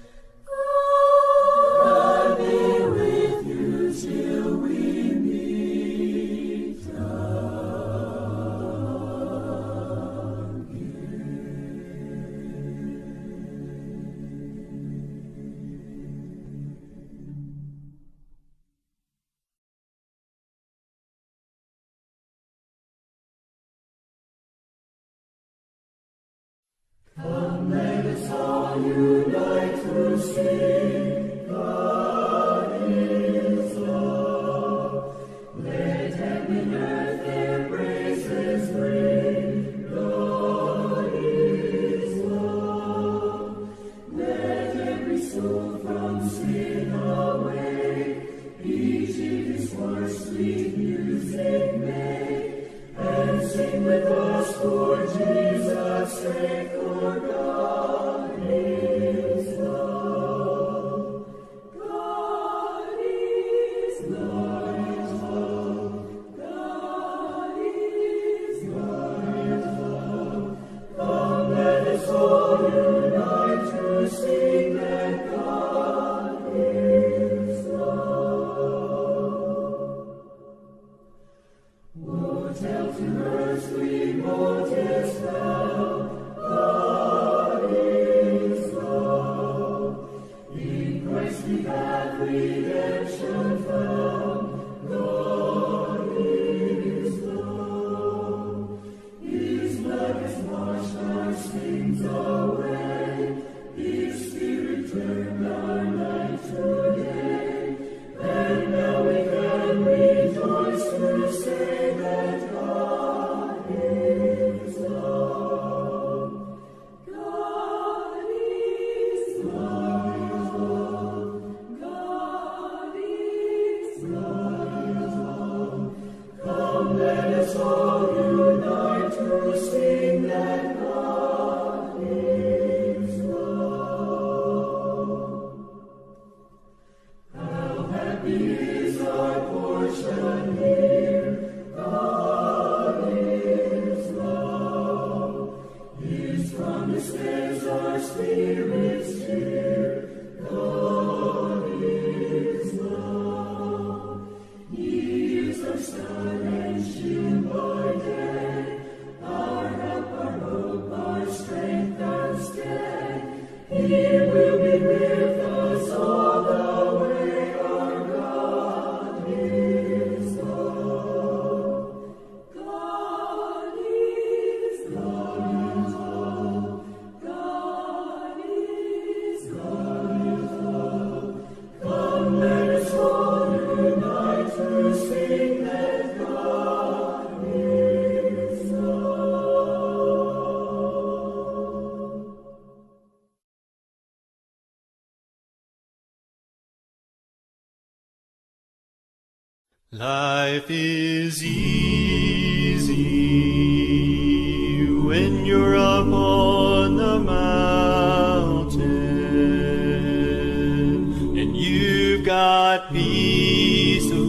God be with you till we meet Come, let us all unite to sing. God is love. Let heaven and earth their praises bring. God is love. Let every soul from sin awake, each in his words sweet music make, and sing with us for Jesus' sake. For God is love. God is love. God is love. Come, let us all unite to sing that God is love. Oh, tell to earthly motives found, God is love. In Christ we have redemption found. God is love. His blood has washed our sins away. His Spirit turned our night to day. Life is easy when you're up on the mountain, and you've got peace of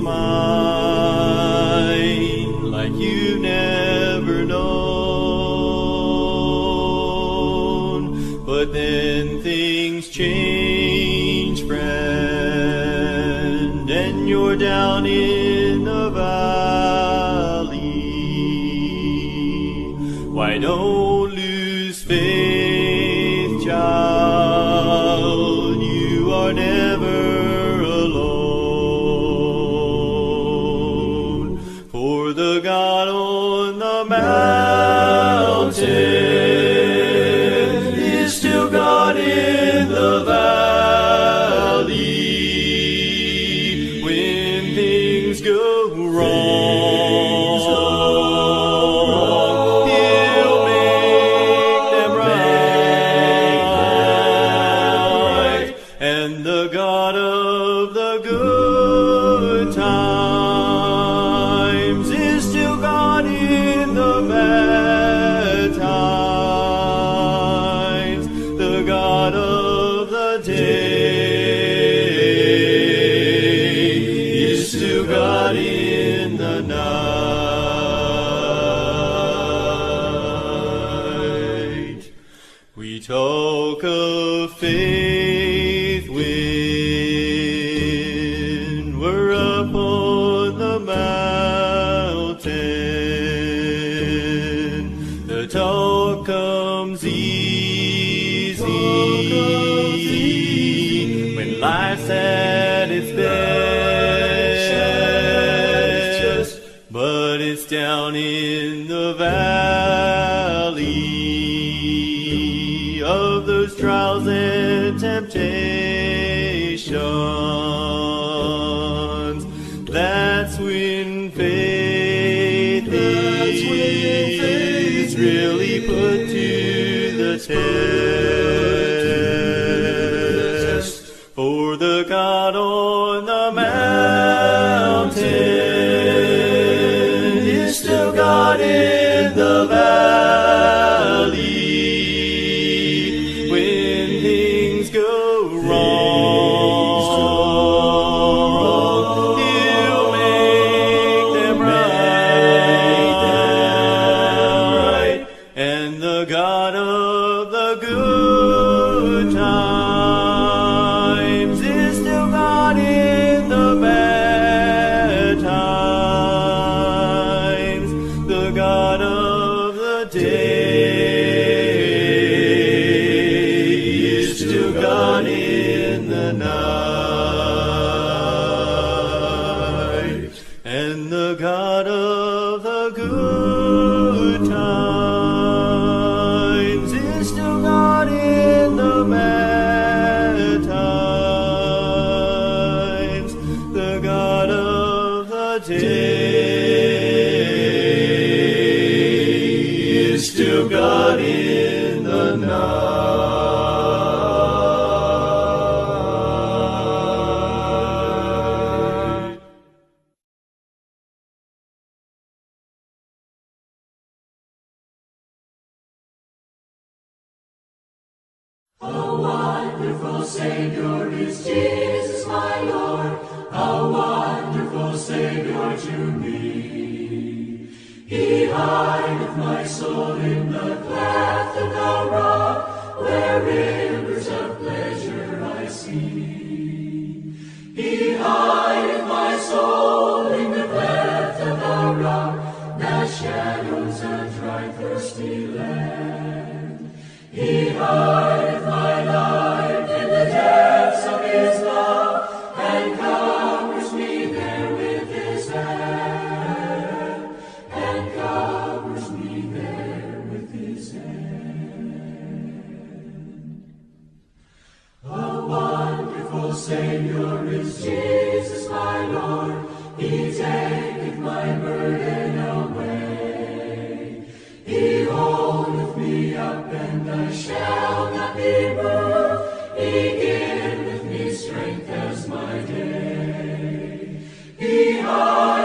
mind like you've never known. But then things change, friend, and you're down in the valley. Why, don't lose faith, child. You are never alone. For the God on the mountain is still God in the valley. When things go wrong, He'll make them right. And the God of the good times is still God in the bad times. The God of the day is still God in the night. We talk of faith when we're up on the mountain. The talk comes easy when life's at its best, but it's down in the valley of those trials and temptations. That's when faith is really put to the test. For the God on the mountain is still God in the valley. When things go wrong, He'll make them right. And the God of the good times is still God in the bad times. The God of the day is still God in the night. And the God of the good times is still God in the bad times. The God of the day is still God in the night. How wonderful Savior is Jesus, my Lord. How wonderful Savior to me. He hideth my soul in the cleft of the rock, where rivers of pleasure I see. He hideth my soul in the cleft of the rock, that shadows a dry, thirsty land. He hideth my life in the depths of His love, and covers me there with His hand, and covers me there with His hand. A wonderful Savior is Jesus, my Lord. He taketh my burden away. He holdeth me up, and I shall not be moved. He giveth me strength as my day. He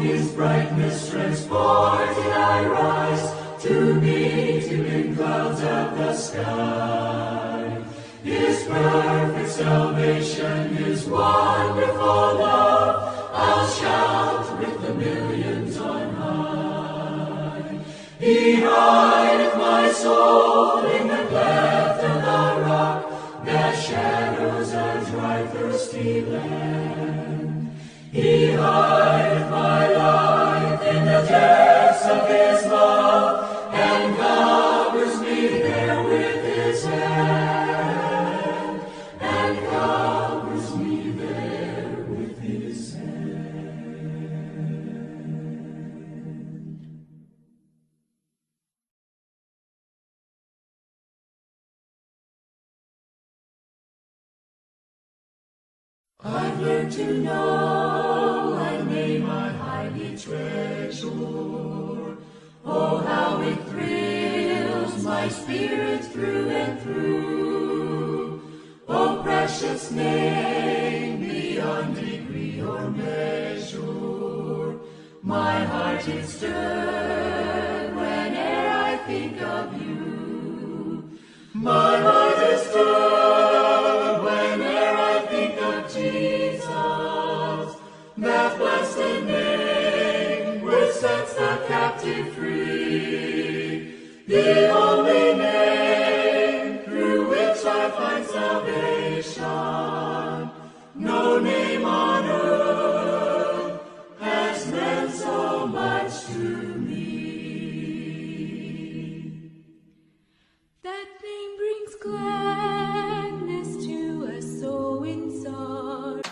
his brightness transported I rise, to meet him in clouds of the sky. His perfect salvation, his wonderful love, I'll shout with the millions on high. He hideth my soul in the cleft of the rock, that shadows a dry, thirsty land. He hideth my life in the depths of his love, and covers me there with his hand, and covers me there with his hand. I've learned to know and name my highly treasure. Oh, how it thrills my spirit through and through. Oh, precious name beyond degree or measure. My heart is stirred whene'er I think of you. My heart is stirred whene'er I think of Jesus, that blessed name which sets the captive free, the only name through which I find salvation. No name on earth has meant so much to me. That name brings gladness to us so inside.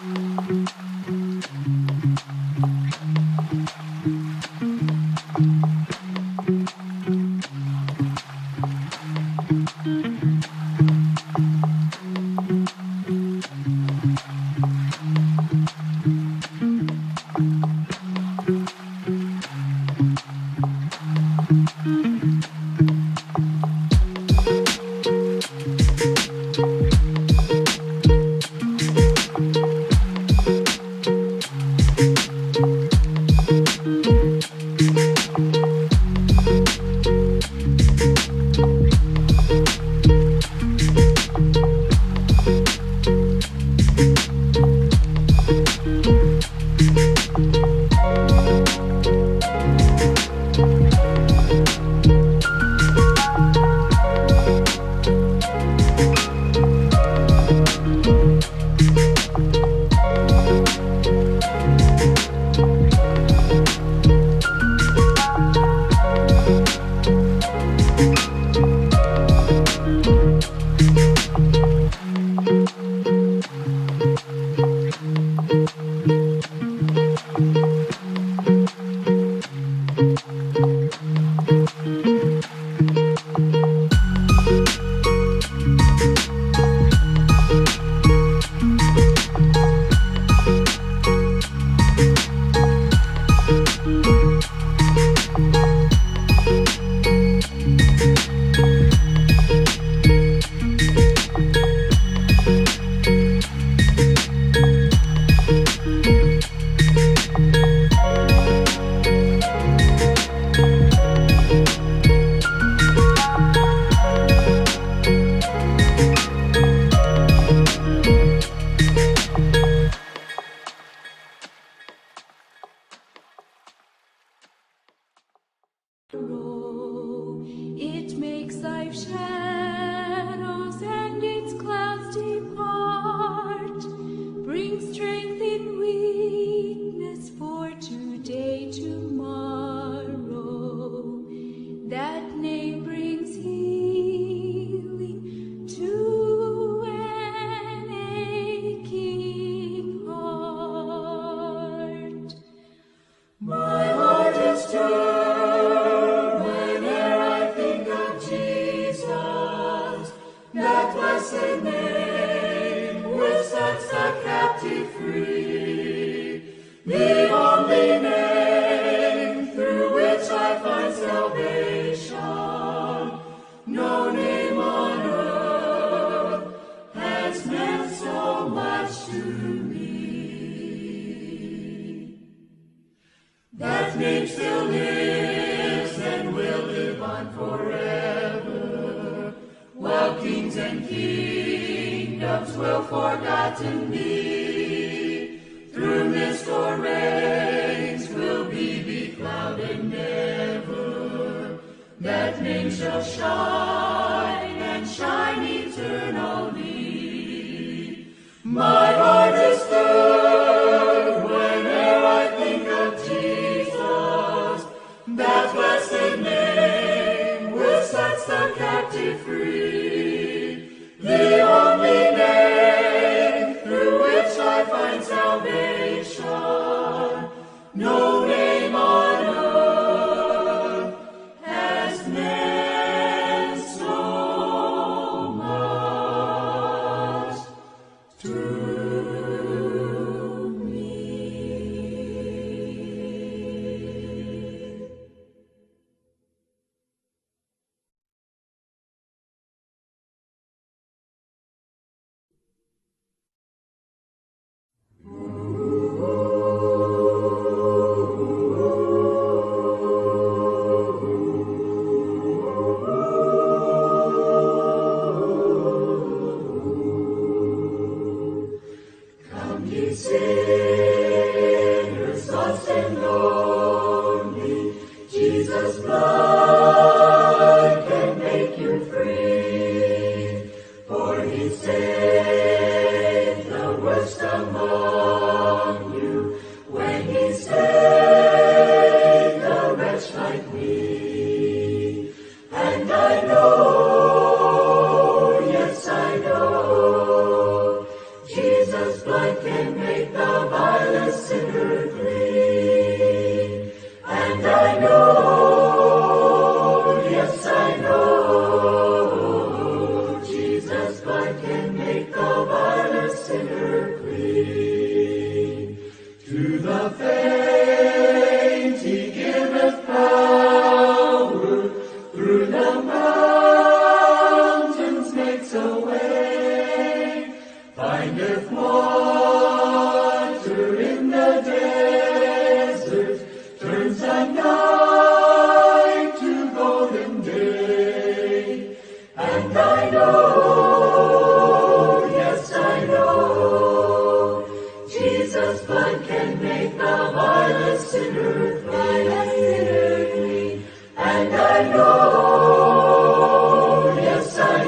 It makes life shadows and its clouds depart, brings strength in weakness for today, tomorrow. That name brings healing to an aching heart. My heart is stirred whene'er I think of Jesus, that blessed name which sets the captive free, the only name through which I find salvation. No name on earth has meant so much to me. name still lives and will live on forever, while kings and kingdoms will forgotten be. Through mist or rains will be beclouded never. That name shall shine and shine eternally. My heart is stirred whene'er I think of Jesus. That blessed name which sets the captive free. The only name through which I find salvation. No name on earth has meant so much to me. Come ye sinners, lost and lonely, Jesus' blood can make you free. For he saved the worst among you when he saved a wretch like me. And I know, yes I know, Jesus' blood can make the vilest sinner clean. And I know, yes I know, Jesus' blood can make the vilest sinner clean. To the faint he giveth power, through the mountains makes a way, findeth water in the desert, turns the night to golden day. And I know, yes I know, Jesus' blood can make the vilest sinner clean. And I know, yes I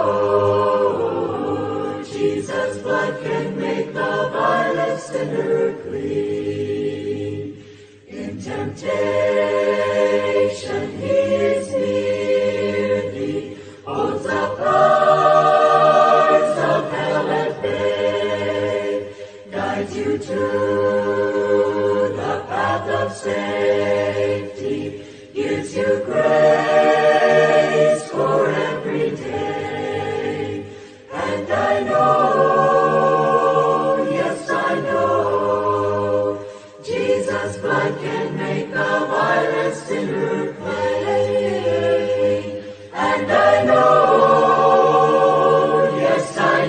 know, Jesus' blood can make the vilest sinner clean. In temptation he is near thee, holds the powers of hell at bay, guides you to the path of safety, gives you grace for every day. And I know, yes I know, Jesus' blood can make the vilest sinner clean. And I know, yes I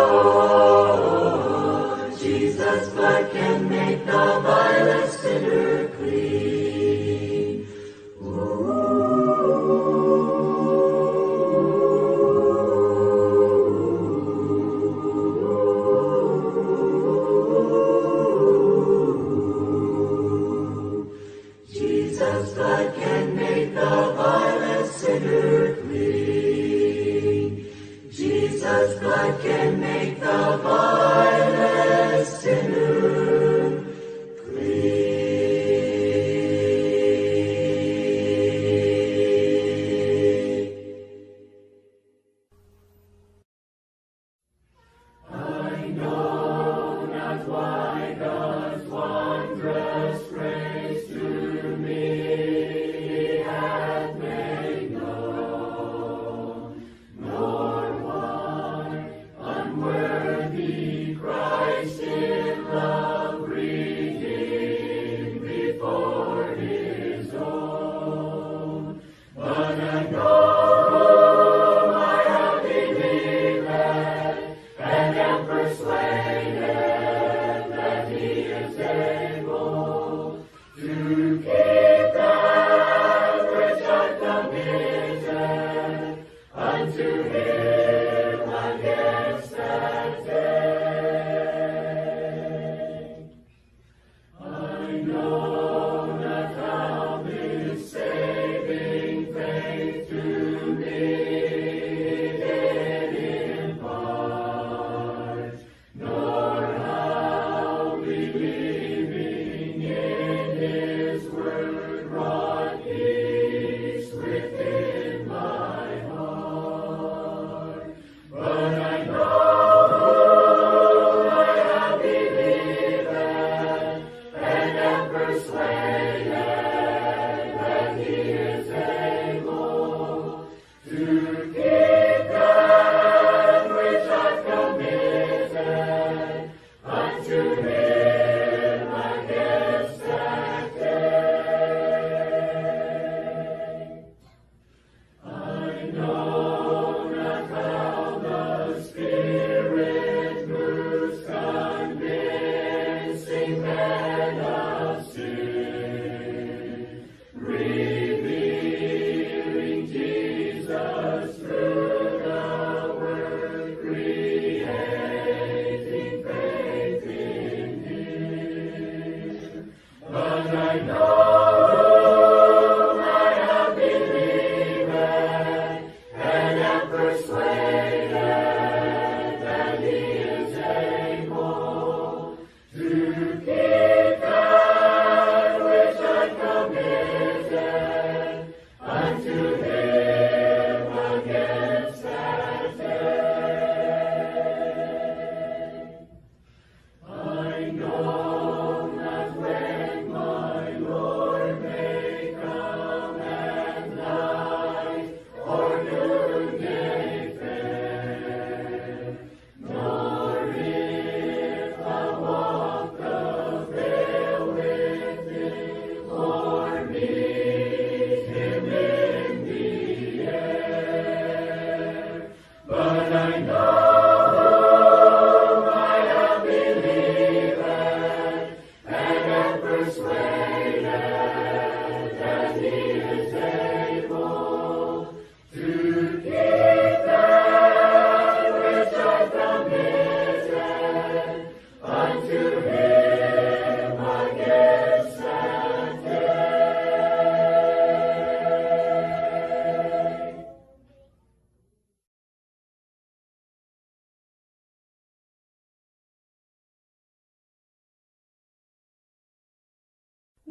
know, Jesus' blood can make the vilest sinner clean. Jesus' blood can make the vilest sinner clean. Jesus' blood can make the vilest sinner clean.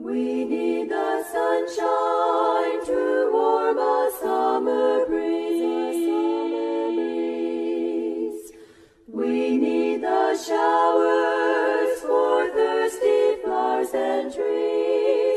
We need the sunshine to warm a summer breeze. We need the showers for thirsty flowers and trees.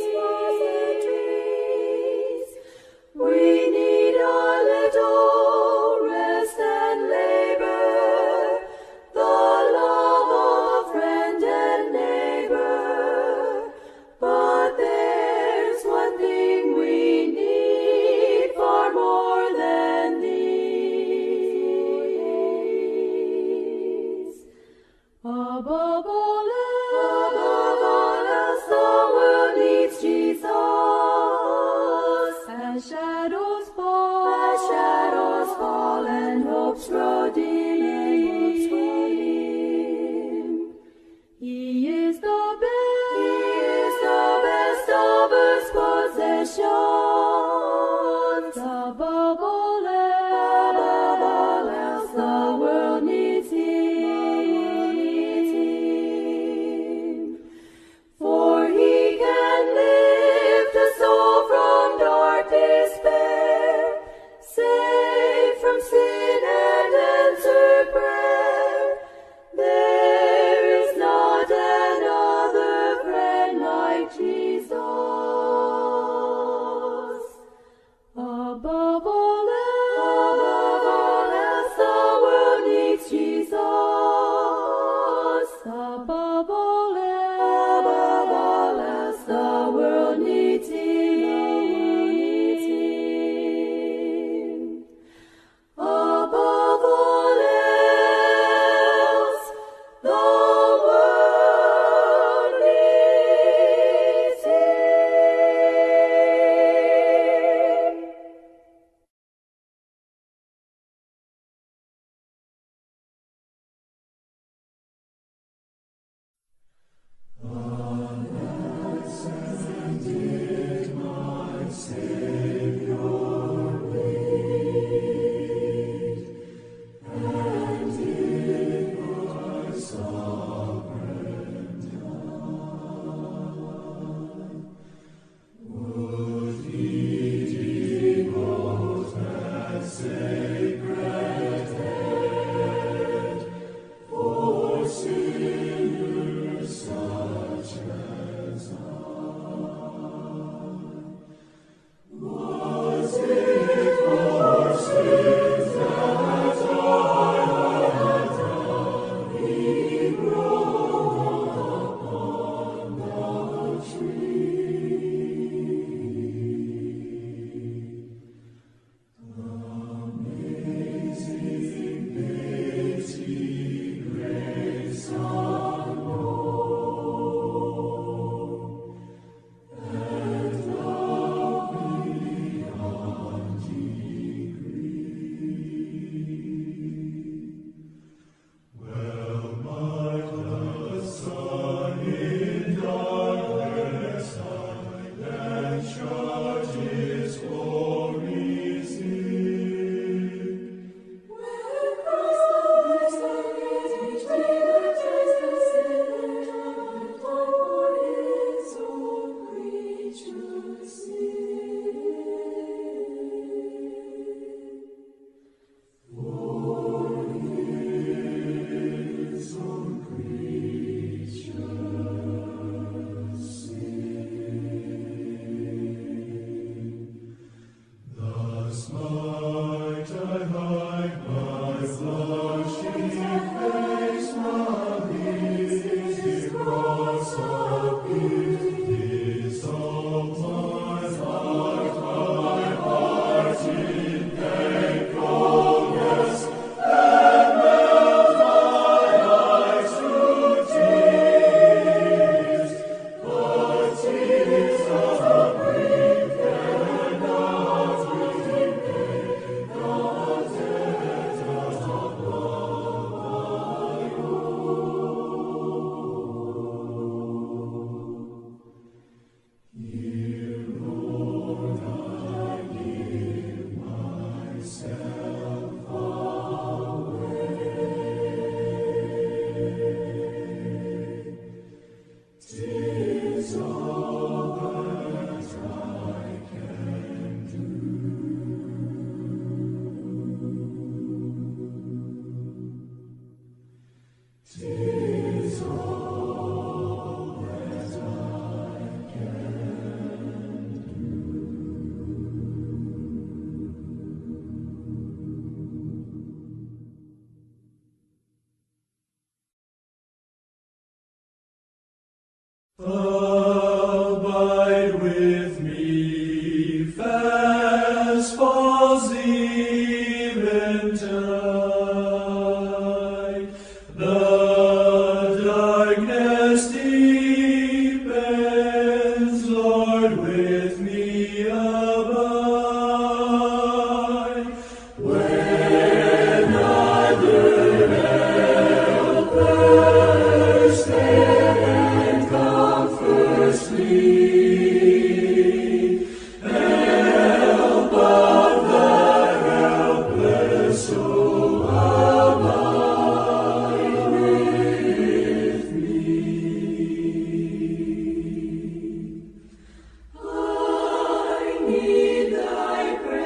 We need a little rest and labor, the love of friend and neighbor. But there's one thing we need far more than these. Above Abide with me, fast falls the eventide. The darkness deepens, Lord, with me abide. When other helpers stand and comforts me, help of the helpless, so abide with me. I need thy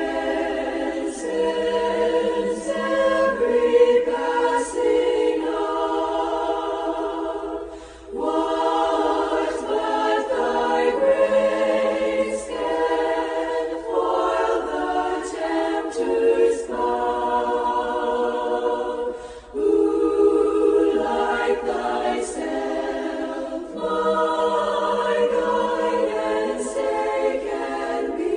presence every passing hour. What but thy grace can foil the tempter's power? Who like thyself my guide and stay can be?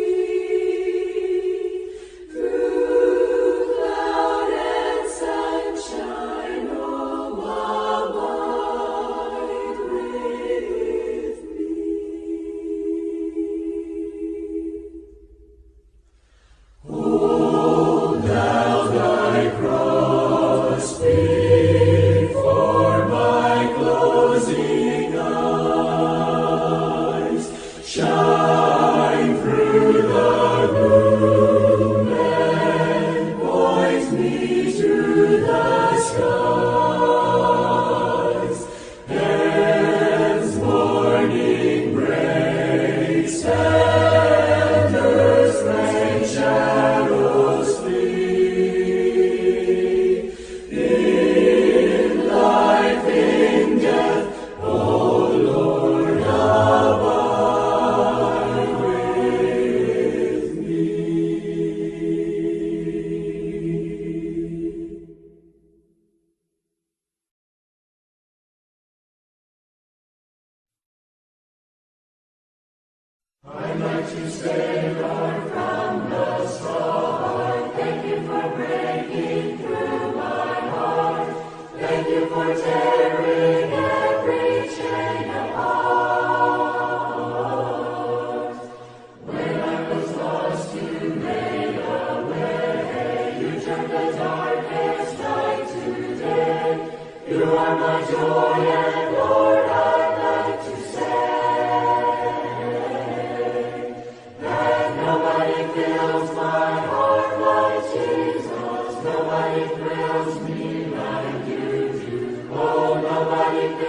Through cloud and sunshine, oh, abide with me. Hold thou thy cross before my closing eyes. Shine through the gloom and point me to the skies. As morning breaks and earth's blank shadows flee, in life, in death, oh Lord, abide with me. I'd like to say, Lord, from the start, thank you for breaking through my heart. Thank you for tearing every chain apart. When I was lost, you made a way. You turned the darkest night to day. You are my joy, and Lord, I'd like to say that nobody fills my heart like Jesus. Nobody thrills me like you do. Oh, nobody fills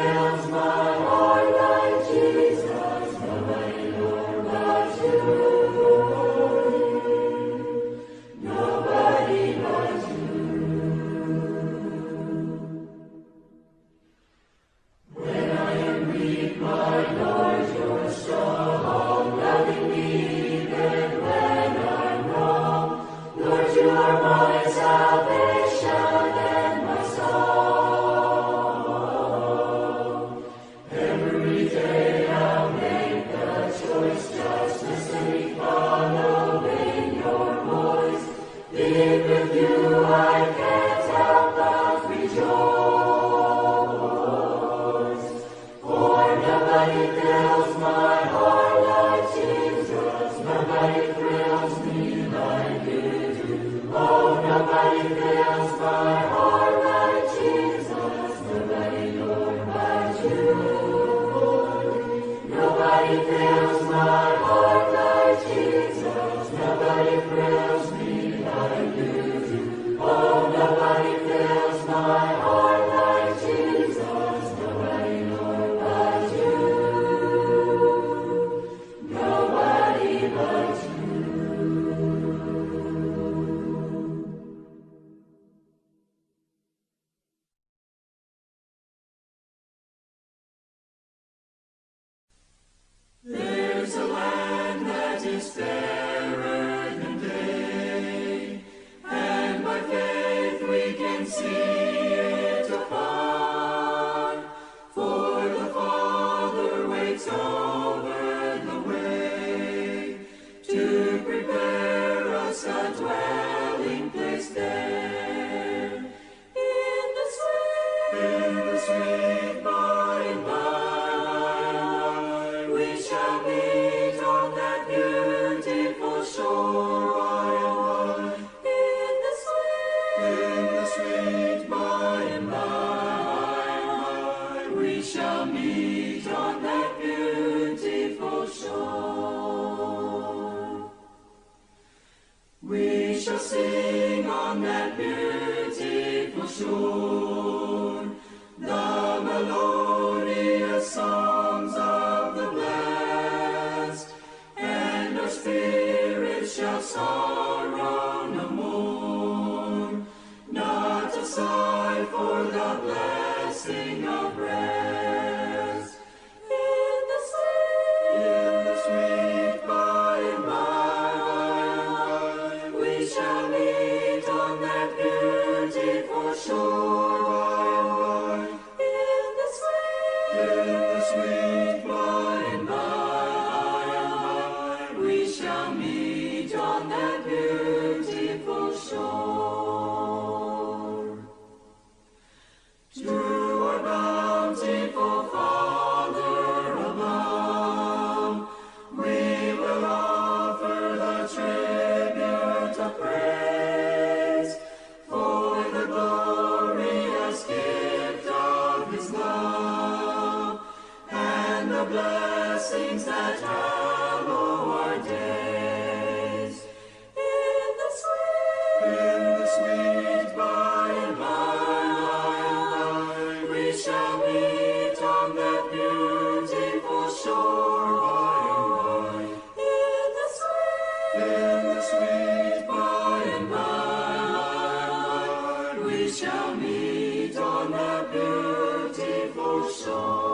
We shall sing on that beautiful shore the melodious songs of the blessed, and our spirits shall sorrow no more, not a sigh for the blessing of rest. In the sweet by and by, we shall meet on that beautiful shore by and by. In the sweet by and by, we shall meet on that beautiful shore. To our bountiful Father above, we will offer the tribute of praise for the glorious gift of His love and the blessings that hallow our days. In the sweet by and by, we shall meet on that beautiful shore by and by. In the sweet by and by, we shall meet on that beautiful shore.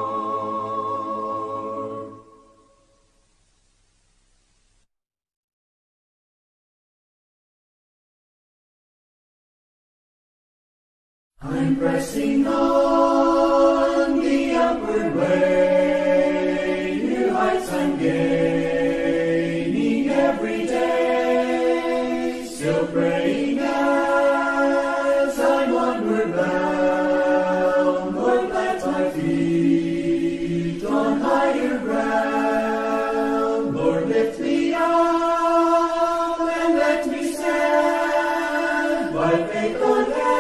I'm pressing on the upward way, new heights I'm gaining every day, still praying as I'm onward bound. Lord, plant my feet on higher ground. Lord, lift me up and let me stand by faith on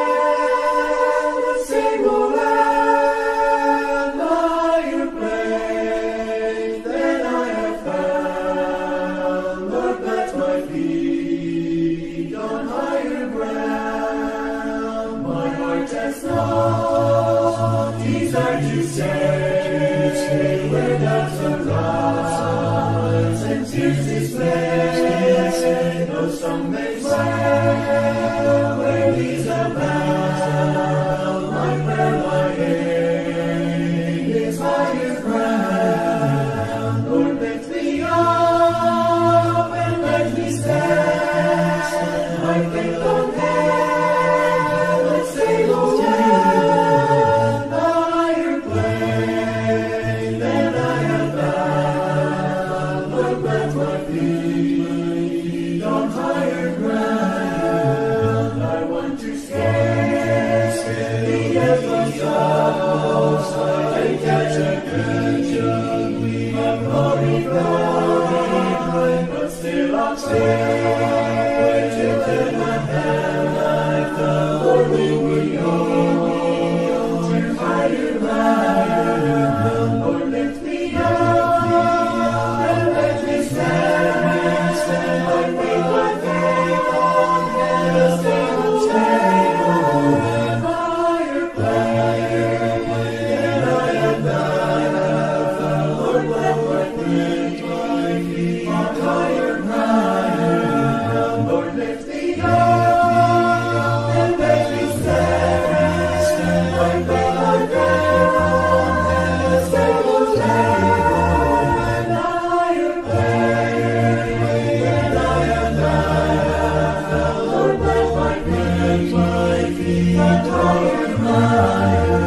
stable land, higher place than I have found. Lord, plant my feet on higher ground. My heart has not desired to stay where doubts arise and tears display. Though some may swell where these abound, my prayer, my aim is higher ground. Lord, lift me up and let me stand. My faith on heaven's stable land, higher plane than I have found. Lord, plant my feet on higher ground. I want to scale the endless shadows and catch a good of glory bright, but still I'll stay till then I have found. Lord, lead me on to higher ground. Lord, lift me up and let me stand. My faith on heaven's stable land, higher plane than I have found. Lord, let my feet on higher ground. Lord, lift me up and let me stand. My faith on heaven's stable land, higher plane than I have found. Lord, let my feet on higher ground.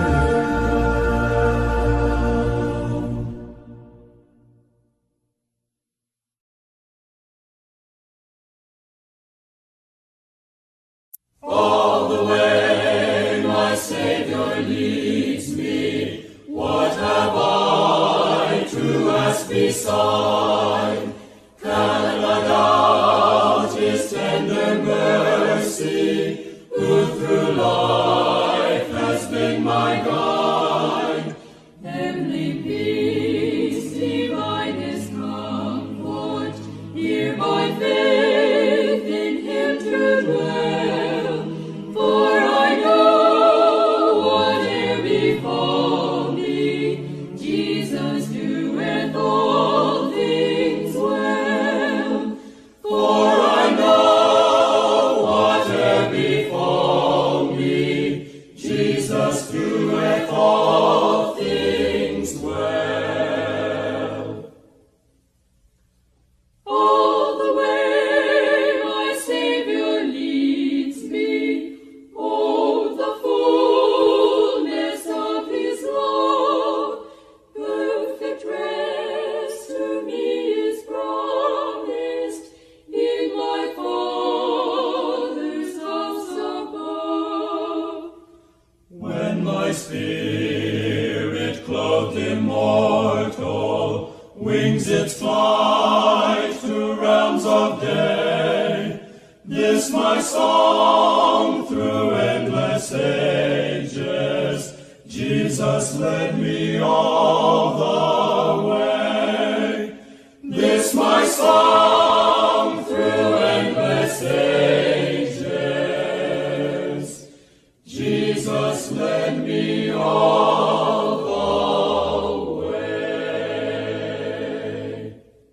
All the way my Savior leads me, what have I to ask beside? Can I doubt His tender mercy, who through life has been my guide? Heavenly peace, divinest comfort, here by faith immortal, wings its flight to realms of day. This my song through endless ages, Jesus led me all the way. This my song through endless ages, Jesus led me all the way.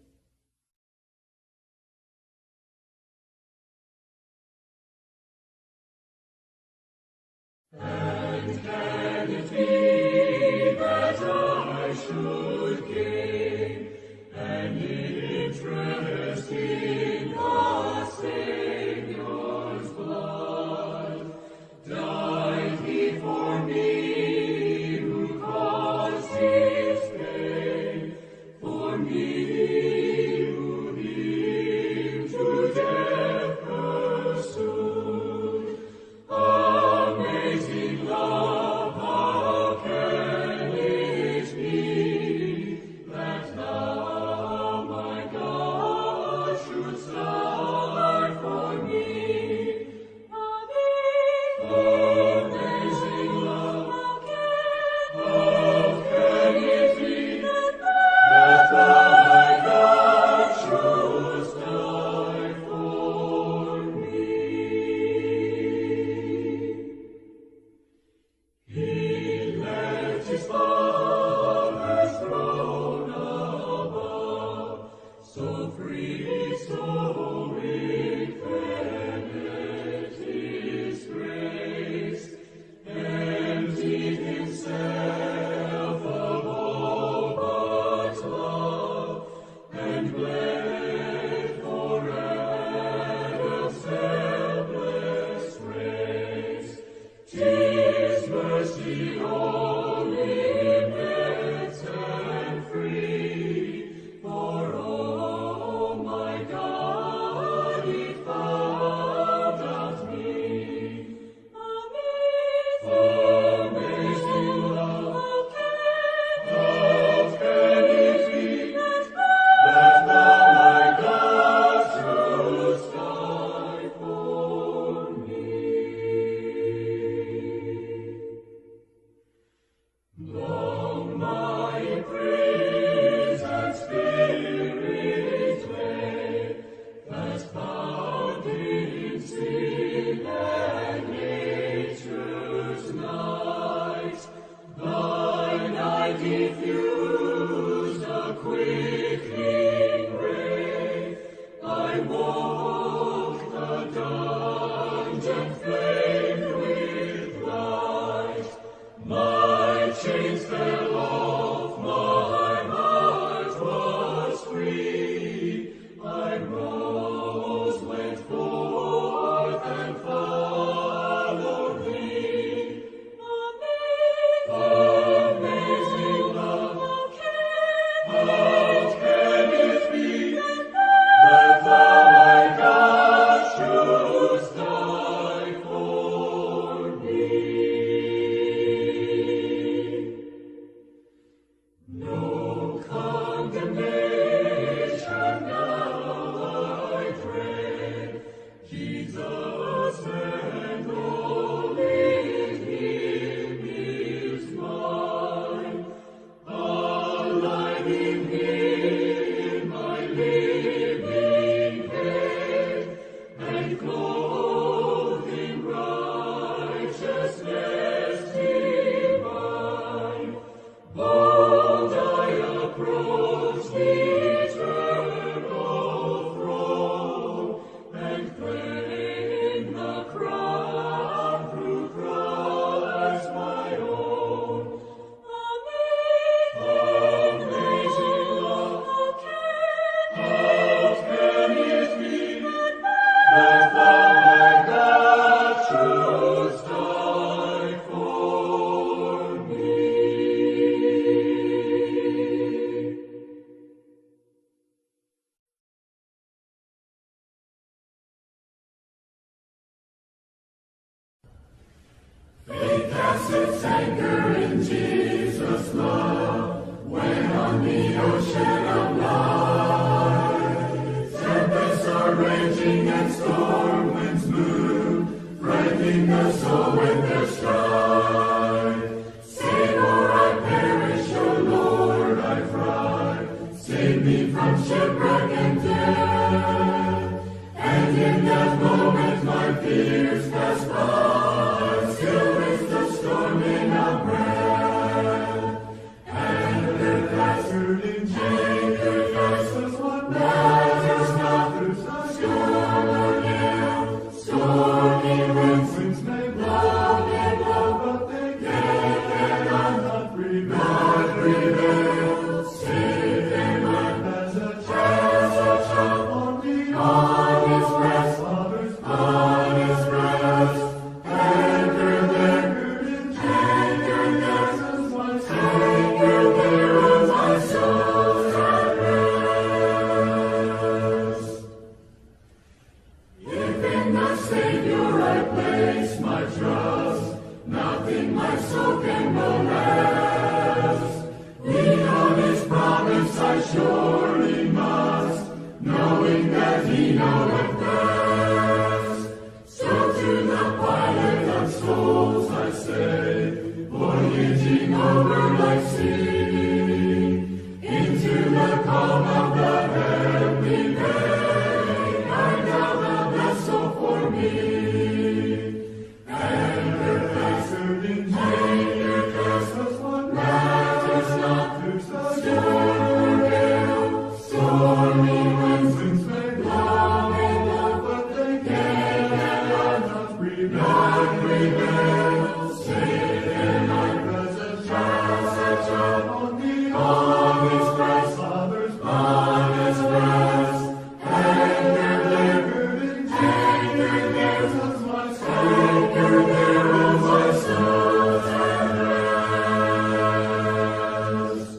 And can it be that I should gain an interest in the Savior's blood? Died he for me who caused his pain, for me who him to death pursued? Amazing love, how can it be that now my God should die for me? Amazing love, how can it be that my God should die for me? He left his Father's throne above, so free, so infinite his grace, emptied himself of all but love, and bled for Adam's helpless race. 'Tis mercy only met and free, for oh my God, it found out me. Amazing love, how can it be that thou, my God, shouldst die for me? Long my imprisoned spirit lay, fast bound in sin and nature's night. Thine eye diffused a quickening ray. I woke the dungeon flamed with light. My chains fell off, my heart was free. I rose, went forth, and followed thee. Amazing love, how can it be that thou, my God, shouldst die for me? No condemnation now I dread, Jesus and all in him is mine. Alive in him, my living head, and clothed in righteousness divine. Bold I approach the eternal throne, and claim the crown through Christ my own. Amazing love, shipwreck and death. And in that moment my fears pass by, still is the storm in our breath. And earth has heard in change, us what matters not through storm or gale. Stormy winds may blow, but they cannot prevail. Safe in my passage, on his breast, on his breast. Anchor there, anchor there on my soul at rest. If in the Savior I place my trust, nothing my soul can molest. Lean on his promise I surely must, knowing that he knoweth best. So to the pilot of souls I say, voyaging over life's sea, into the calm of the heavenly bay, I now the vessel for me. And earth has heard in change, us what matters not through storm or gale. Stormy winds may blow, but they cannot prevail. Safe in my presence, on his breast, on his breast. Anchor there, as my anchor there on my soul at rest.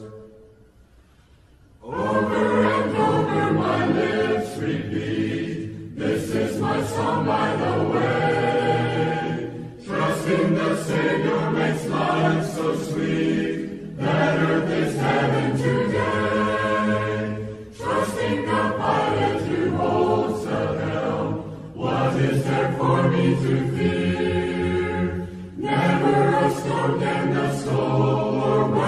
Over and over my lips repeat, this is my song by the way. Trusting the Savior makes life so sweet, that earth is heaven today. Trusting the pilot who holds the helm, what is there for me to fear? Never a storm can the soul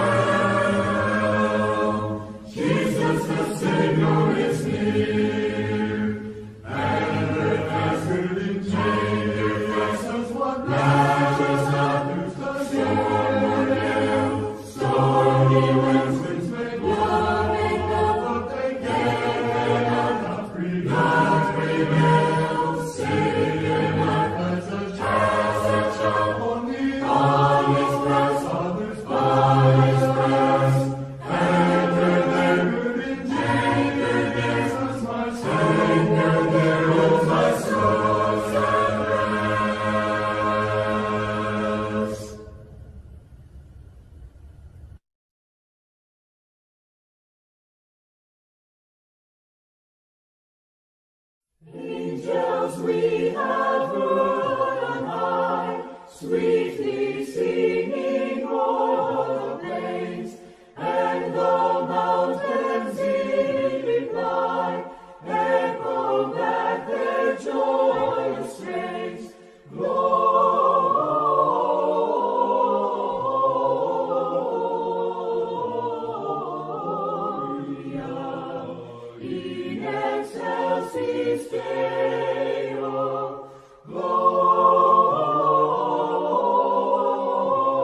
o'erwhelm. Jesus the Savior is near, and earth has heard in change, us what matters not through the storm or gale. Stormy winds may blow, but they cannot prevail. Safe in my presence, on his breast, on his breast. Anchor there, anchor there, as my anchor there on my soul at rest. Angels we have heard on high, sweetly singing o'er the plains, and the mountains in reply echo back their joyous strains. Gloria in excelsis Deo. Gloria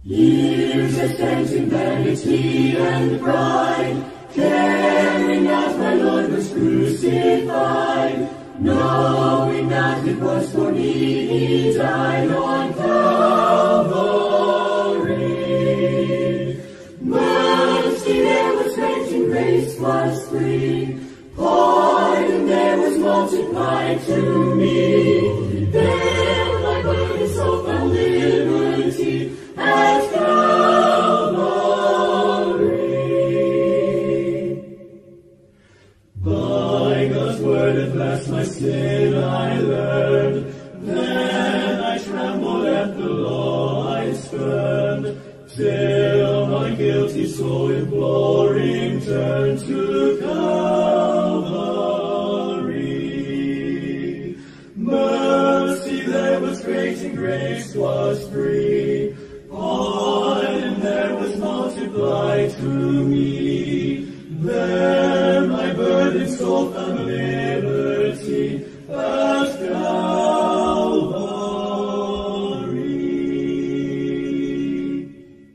Years are spent in vanity and pride, caring that my Lord was crucified, knowing that it was for me He died on Calvary. Mercy there was great and grace was free, pardon there was multiplied to me. There my burden so found liberty at Calvary. By God's word at last my sin I learned, then I trembled at the law I spurned, till my guilty soul imploring turned to Calvary. Mercy there was great and grace was free, pardon there was multiplied to me. There my burdened soul found liberty at Calvary.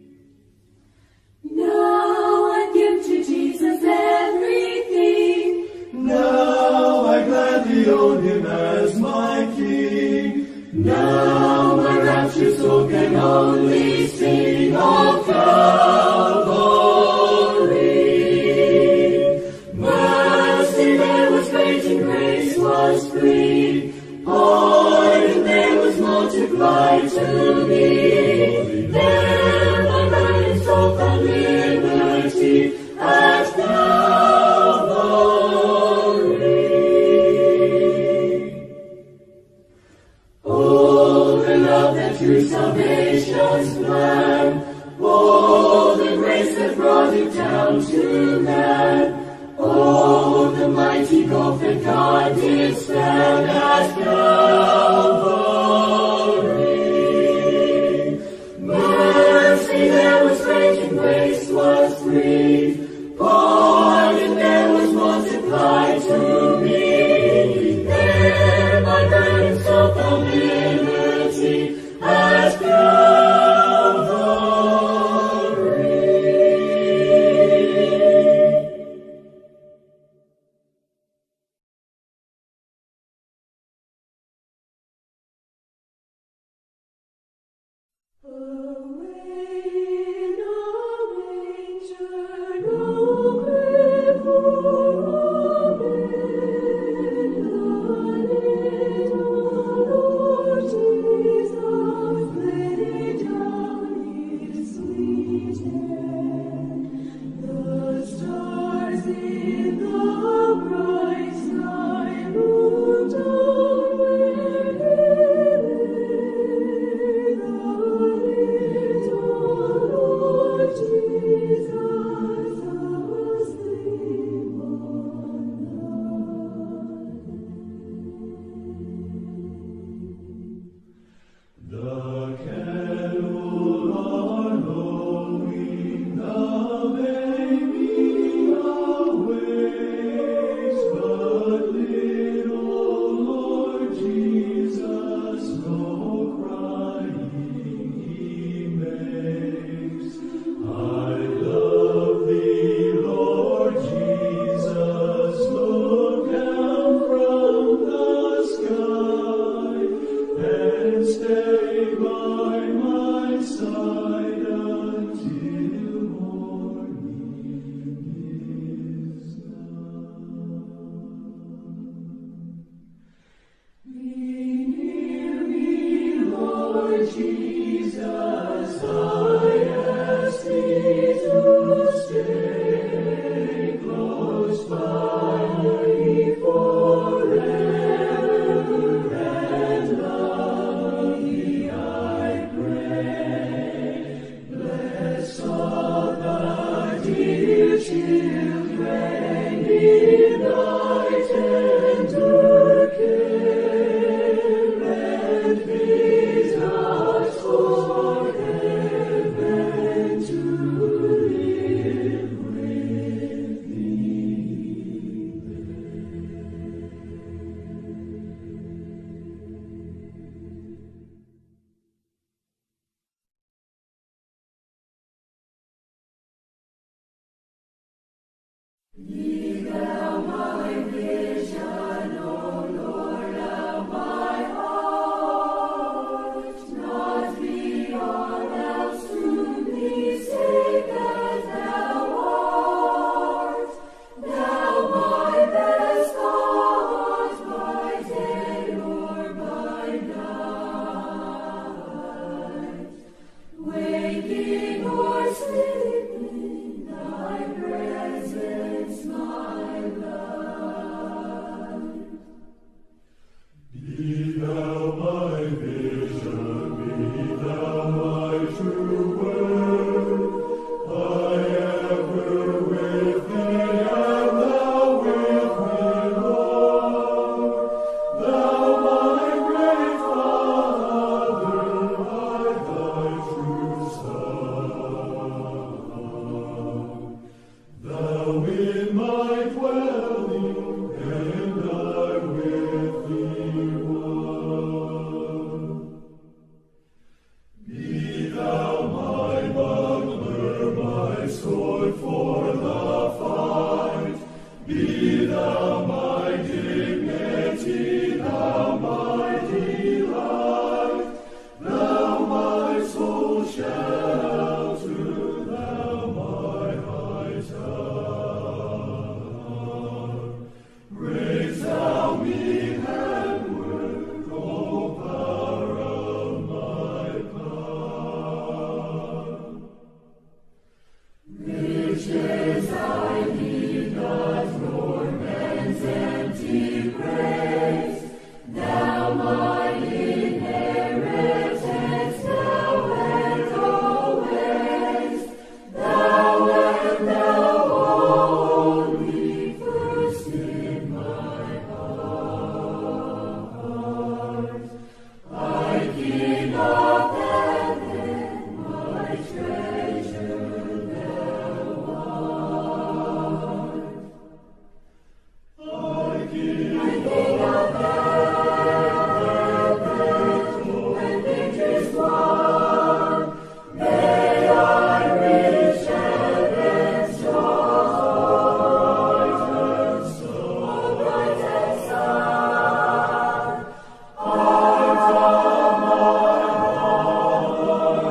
Now I give to Jesus everything. Now I gladly own Him as my King. Now my raptured soul can only sing of Calvary. Mercy there was great and grace was free, pardon there was multiplied to me. There my burdened soul found liberty at Calvary. Oh, the love that through salvation's plan, oh, the grace that brought it down to man, oh, the mighty gulf that God did stand at Calvary. Mercy there was great and grace was free, pardon there was multiplied to me. There my burden so found liberty at Calvary. Be thou my vision, O Lord of my heart, not beyond else to be safe as thou art. Thou my best cause by day or by night, waking or sleeping, thy presence my light. Be thou my vision, be thou my true word. I ever with thee, and thou with me, Lord. Thou my great Father, I thy true Son. Thou in my dwelling, and I with thee one. Be thou my buckler, my sword for the fight. Be thou my dignity, thou my delight. Thou my soul shelter, thou my high tower. Raise thou me heavenward, O power of my power. Riches I need not, nor man's empty praise. Thou my inheritance, thou and always. Thou and thou only, first in my heart. I King of heaven, my treasure thou art. I King of heaven, when victory's won, may I reach heaven's shores, bright as sun. Heart of my heart,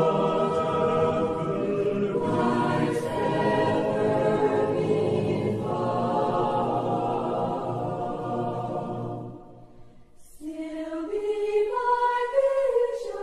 whatever might ever befall, still be my vision.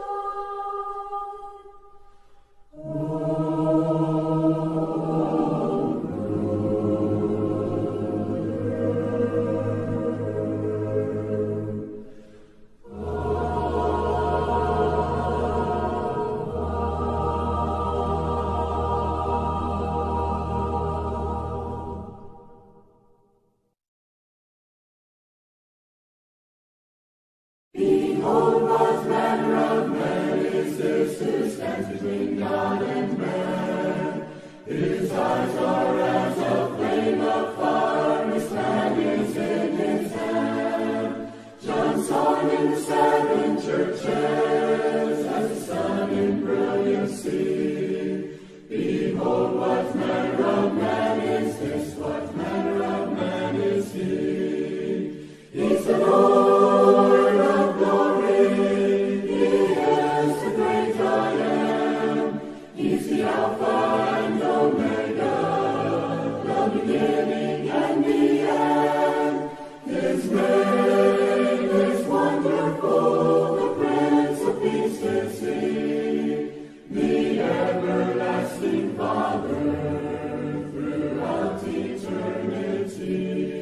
Behold, what manner of man is this who stands between God and man? His eyes are as a flame of fire, his fan is in his hand. John saw him in the 7 churches, as the sun in brilliancy. Behold, what manner of man is this? What manner of man is he? He's the Lord of glory. He is the great I am. He's the Alpha and Omega, the beginning and the end. His name is wonderful, the Prince of Peace is he, the everlasting Father throughout eternity.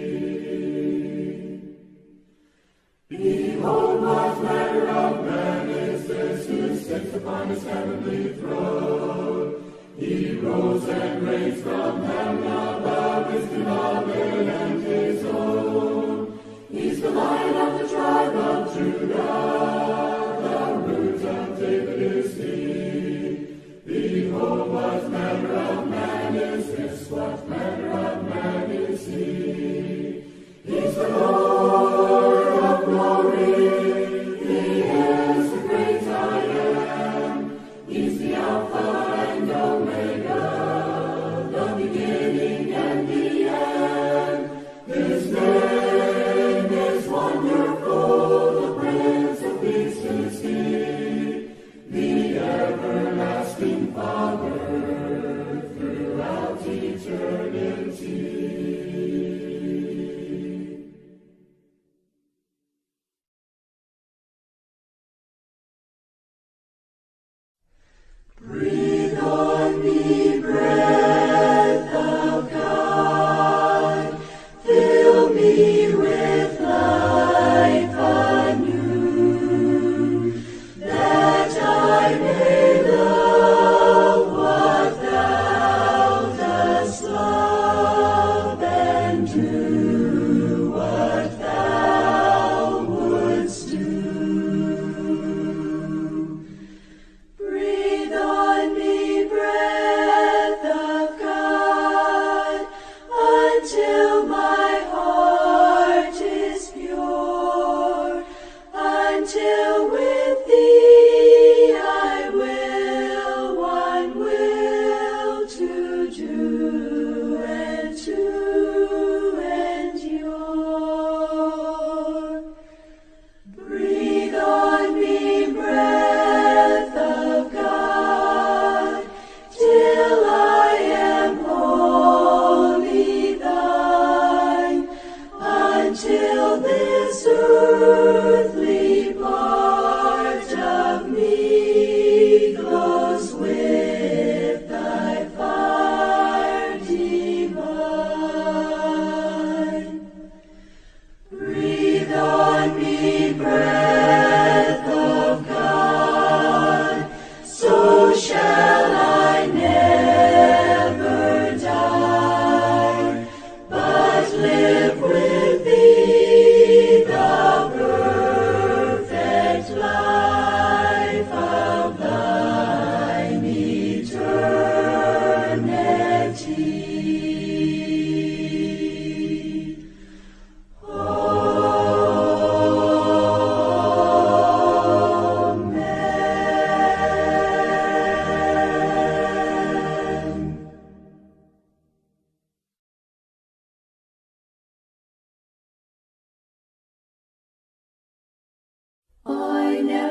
Behold, what manner of man is this who sits upon his heavenly throne? He rose and reigns from heaven above, his beloved and his own. He's the Lion of the tribe of Judah, the root of David is he. Behold, what manner of man is this? What manner of man is he? He's the Lord of glory. He is the great I am. He's the Alpha and Omega, the beginning and the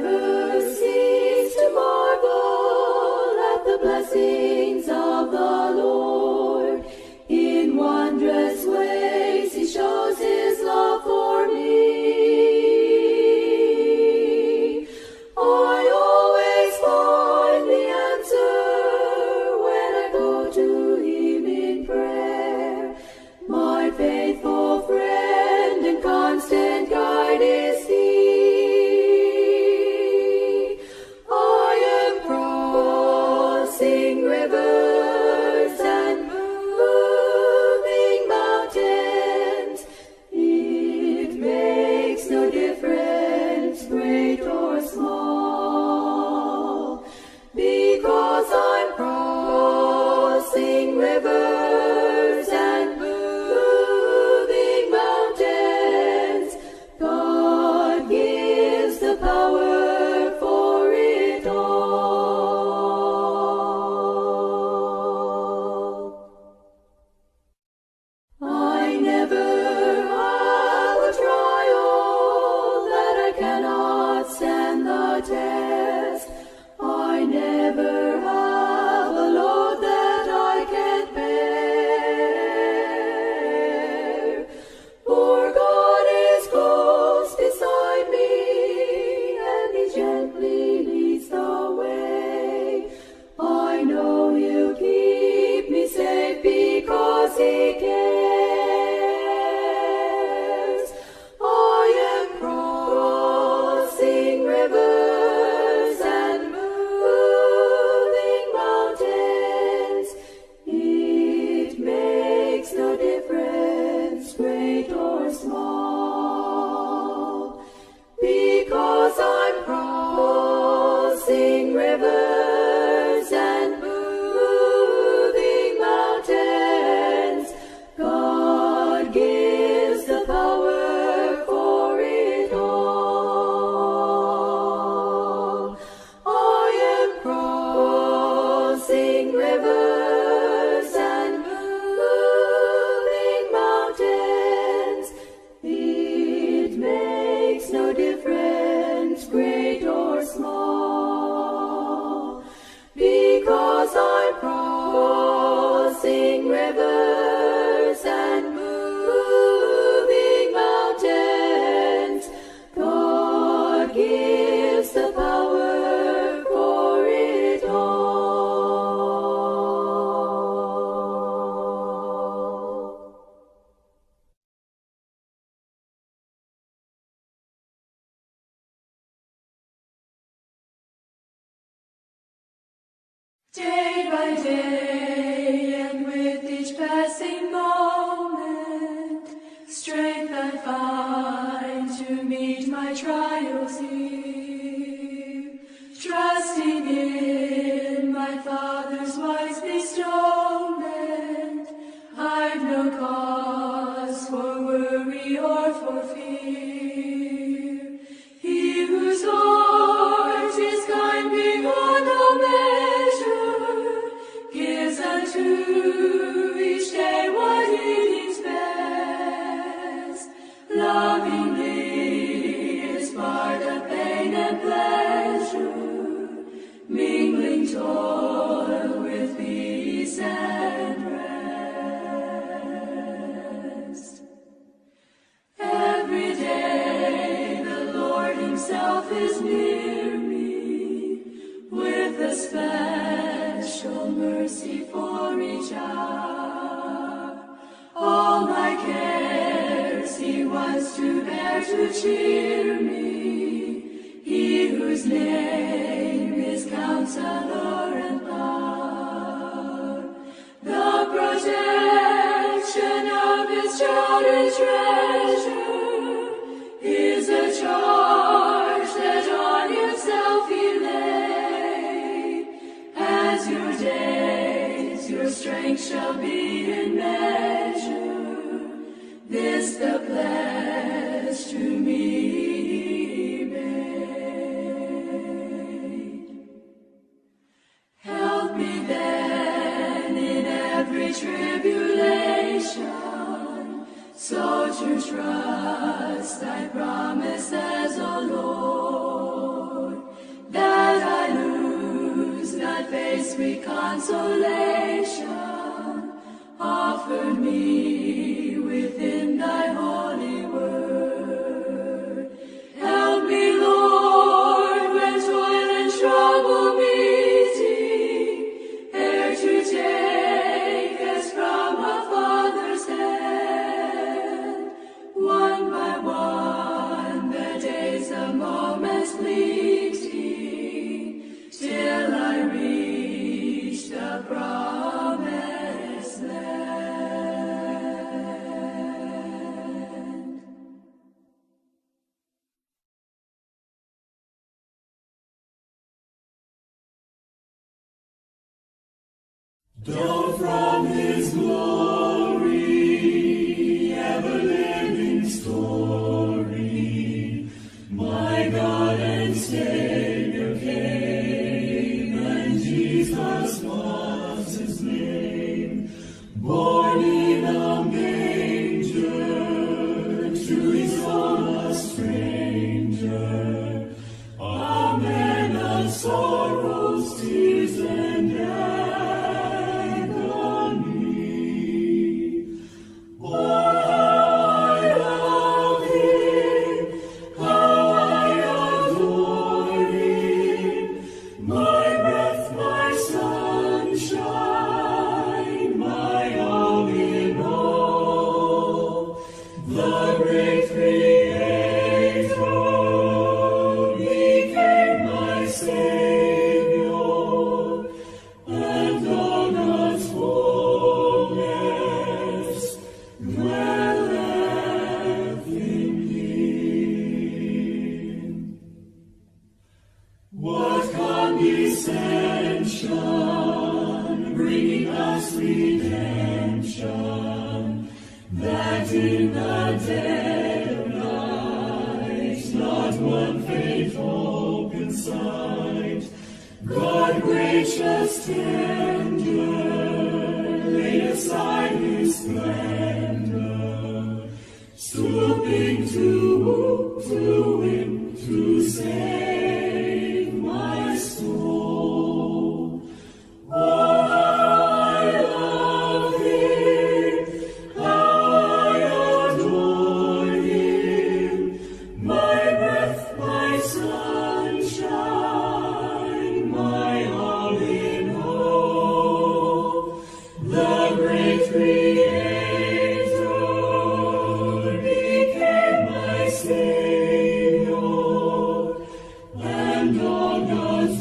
never cease to marvel at the blessings of the Lord. In wondrous ways he shows his love for me. I always find the answer when I go to him in prayer. My faithful friend and constant guide is he. I am crossing rivers and moving mountains. It makes no difference, great or small, because I'm crossing rivers and moving mountains. God gives the power for it all. I never have a trial that I cannot stand the test. I never have a load that I can't bear. For God is close beside me, and he gently leads the way. I know he'll keep me safe because he cares. I am crossing rivers and moving mountains. It makes no difference, great or small, because I'm crossing rivers and moving mountains. God gives the power for it all. I am crossing rivers and moving mountains. It makes no difference, great or small, because I'm crossing rivers and moving mountains. God gives the power for it all. Day by day, and with each passing moment, strength I find to meet my trials here. Trusting in my Father's wise bestowment, I've no cause for worry or for fear. He whose heart is kind beyond all measure gives unto each day what he deems best. Lovingly is part of pain and pleasure, mingling toil with peace and rest. Every day the Lord himself is near me, with a special mercy for each hour. All my cares he wants to bear to cheer me, he whose name is Counselor and Power. The protection of his child and treasure is a charge that on himself he laid. As your days, your strength shall be in measure. This the pledge to me he made. Help me then in every tribulation, so to trust thy promises, O Lord. that face sweet consolation, offered me within thy holy word. Help me, Lord, when toil and struggle meeting, ere to take as from a father's hand, one by one the days, the moments fleeting, till I reach the promised land. Down from his glory, ever-living story, my God and Savior came, and Jesus was his name. Born in a manger, to his own a stranger, a man of sorrows, tears, and agony. Oh, how I love him, how I adore him, my breath, my sunshine, my all in all. The great Creator became my Savior, and all God's fullness dwelleth in him. What condescension, bringing us redemption, that in the dead of night, not one faint hope in sight, God gracious tender, laid aside his splendor, stooping to win, to save my soul. Oh, how I love him, how I adore him, my breath, my sunshine, my all in all. The great Creator became my Savior, and all God's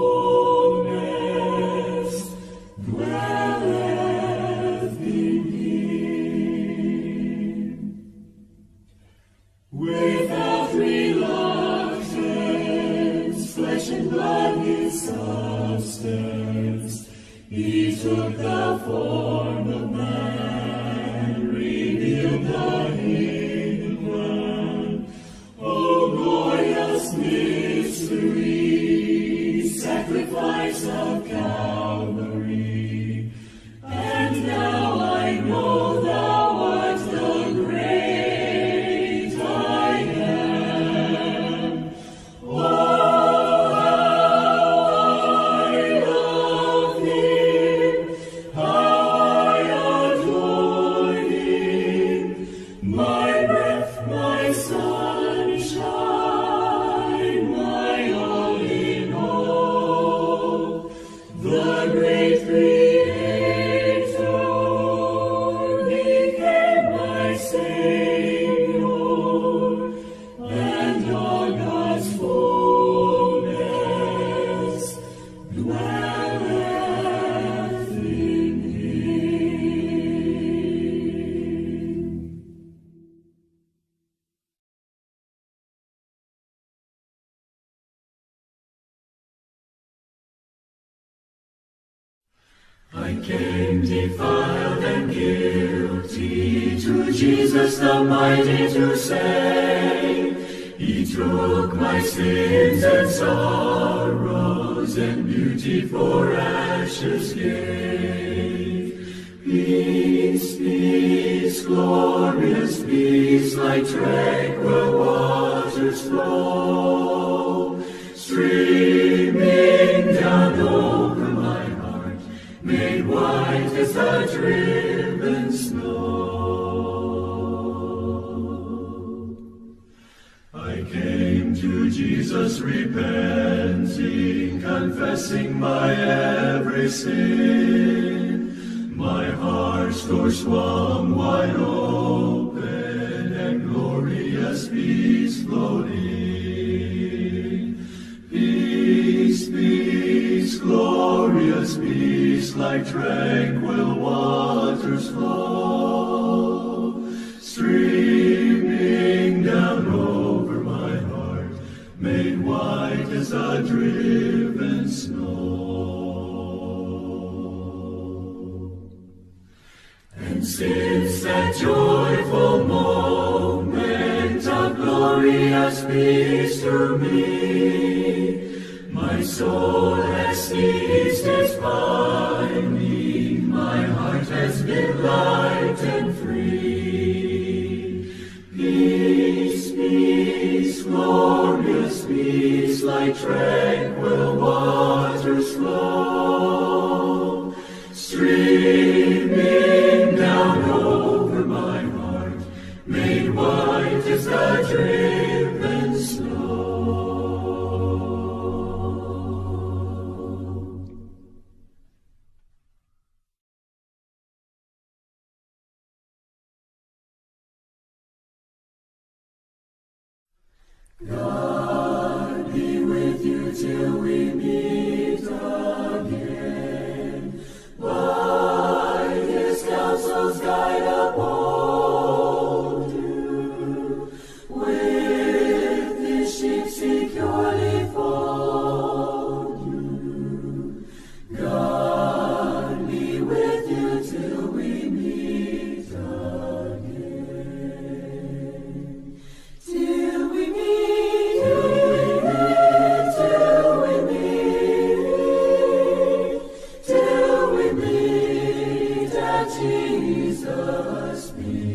fullness dwelleth in him. Without reluctance, flesh and blood his substance, he took the form of man, revealed the hidden plan. Oh, glorious mystery, sacrifice of Calvary. And now I know thou art the great I am. Oh, how I love him, how I adore him, my breath, my sunshine, my all in all. The great Creator became my Savior, and all God's fullness dwelleth in him. I came defiled and guilty to Jesus the mighty to save. He took my sins and sorrows, and beauty for ashes gave. Peace, peace, glorious peace, like tranquil waters flow, streaming down over as the driven snow. I came to Jesus repenting, confessing my every sin. My heart's door swung wide open, and glorious peace flowed in. Peace, peace, glorious peace, like tranquil waters flow, streaming down over my heart, made white as the driven snow. And since that joyful moment of glorious peace to me, my soul has ceased its pining, my heart has been light and free. Peace, peace, glorious peace, like tranquil waters flow, streaming down over my heart, made white as the driven snow. God be with you till we meet again. By His counsels guide uphold you. With His sheep securely fold you. God be with you till we meet again. Till we meet. Jesus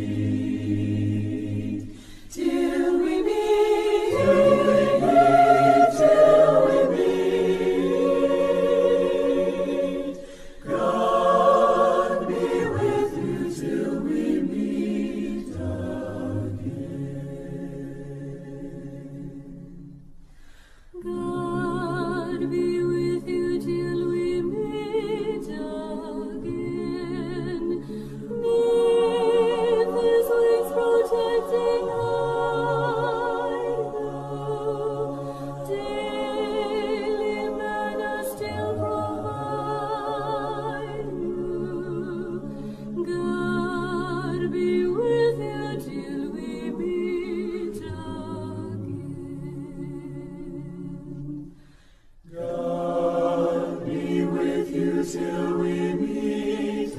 meet, till we meet, till we meet. God be with you till we meet again. God be with you till we meet again. Neath His wings protecting hide thou, daily manna still provide you. God be with you till we meet again. God be with you till we meet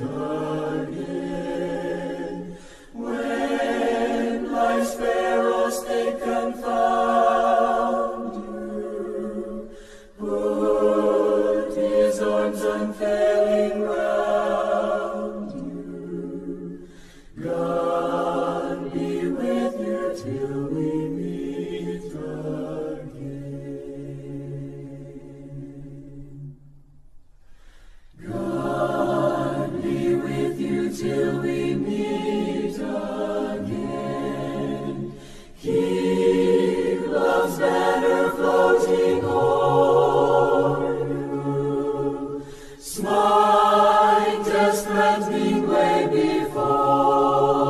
again. When life's perils they confound you, put His arms unfailing round you. God be with you till we meet again. God be with you till we meet again. Keep love's banner floating o'er you. Smite death's threatening way before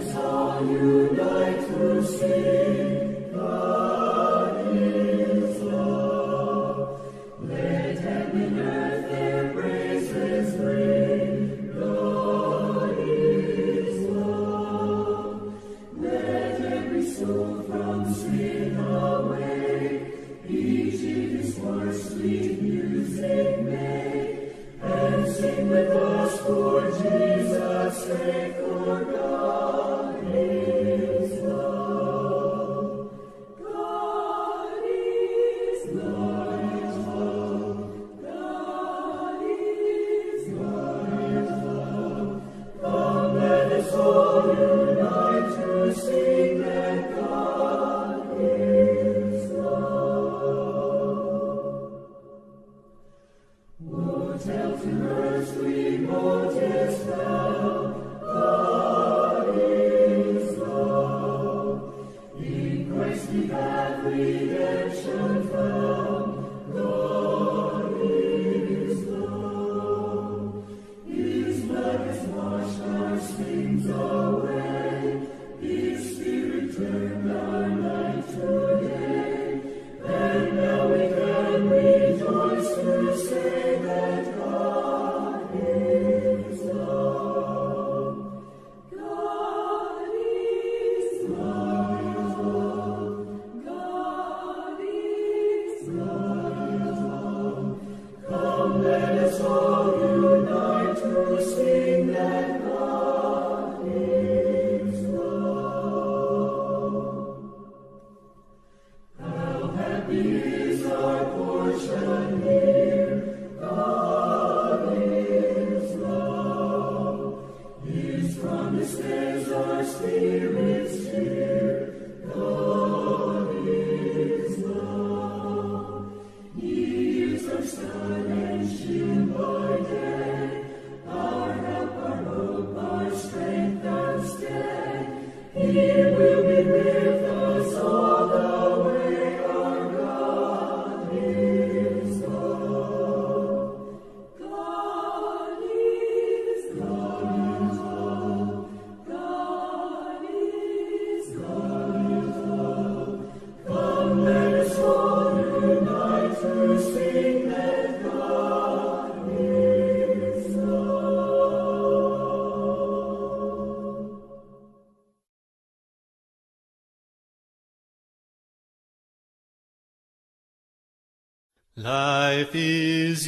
Life is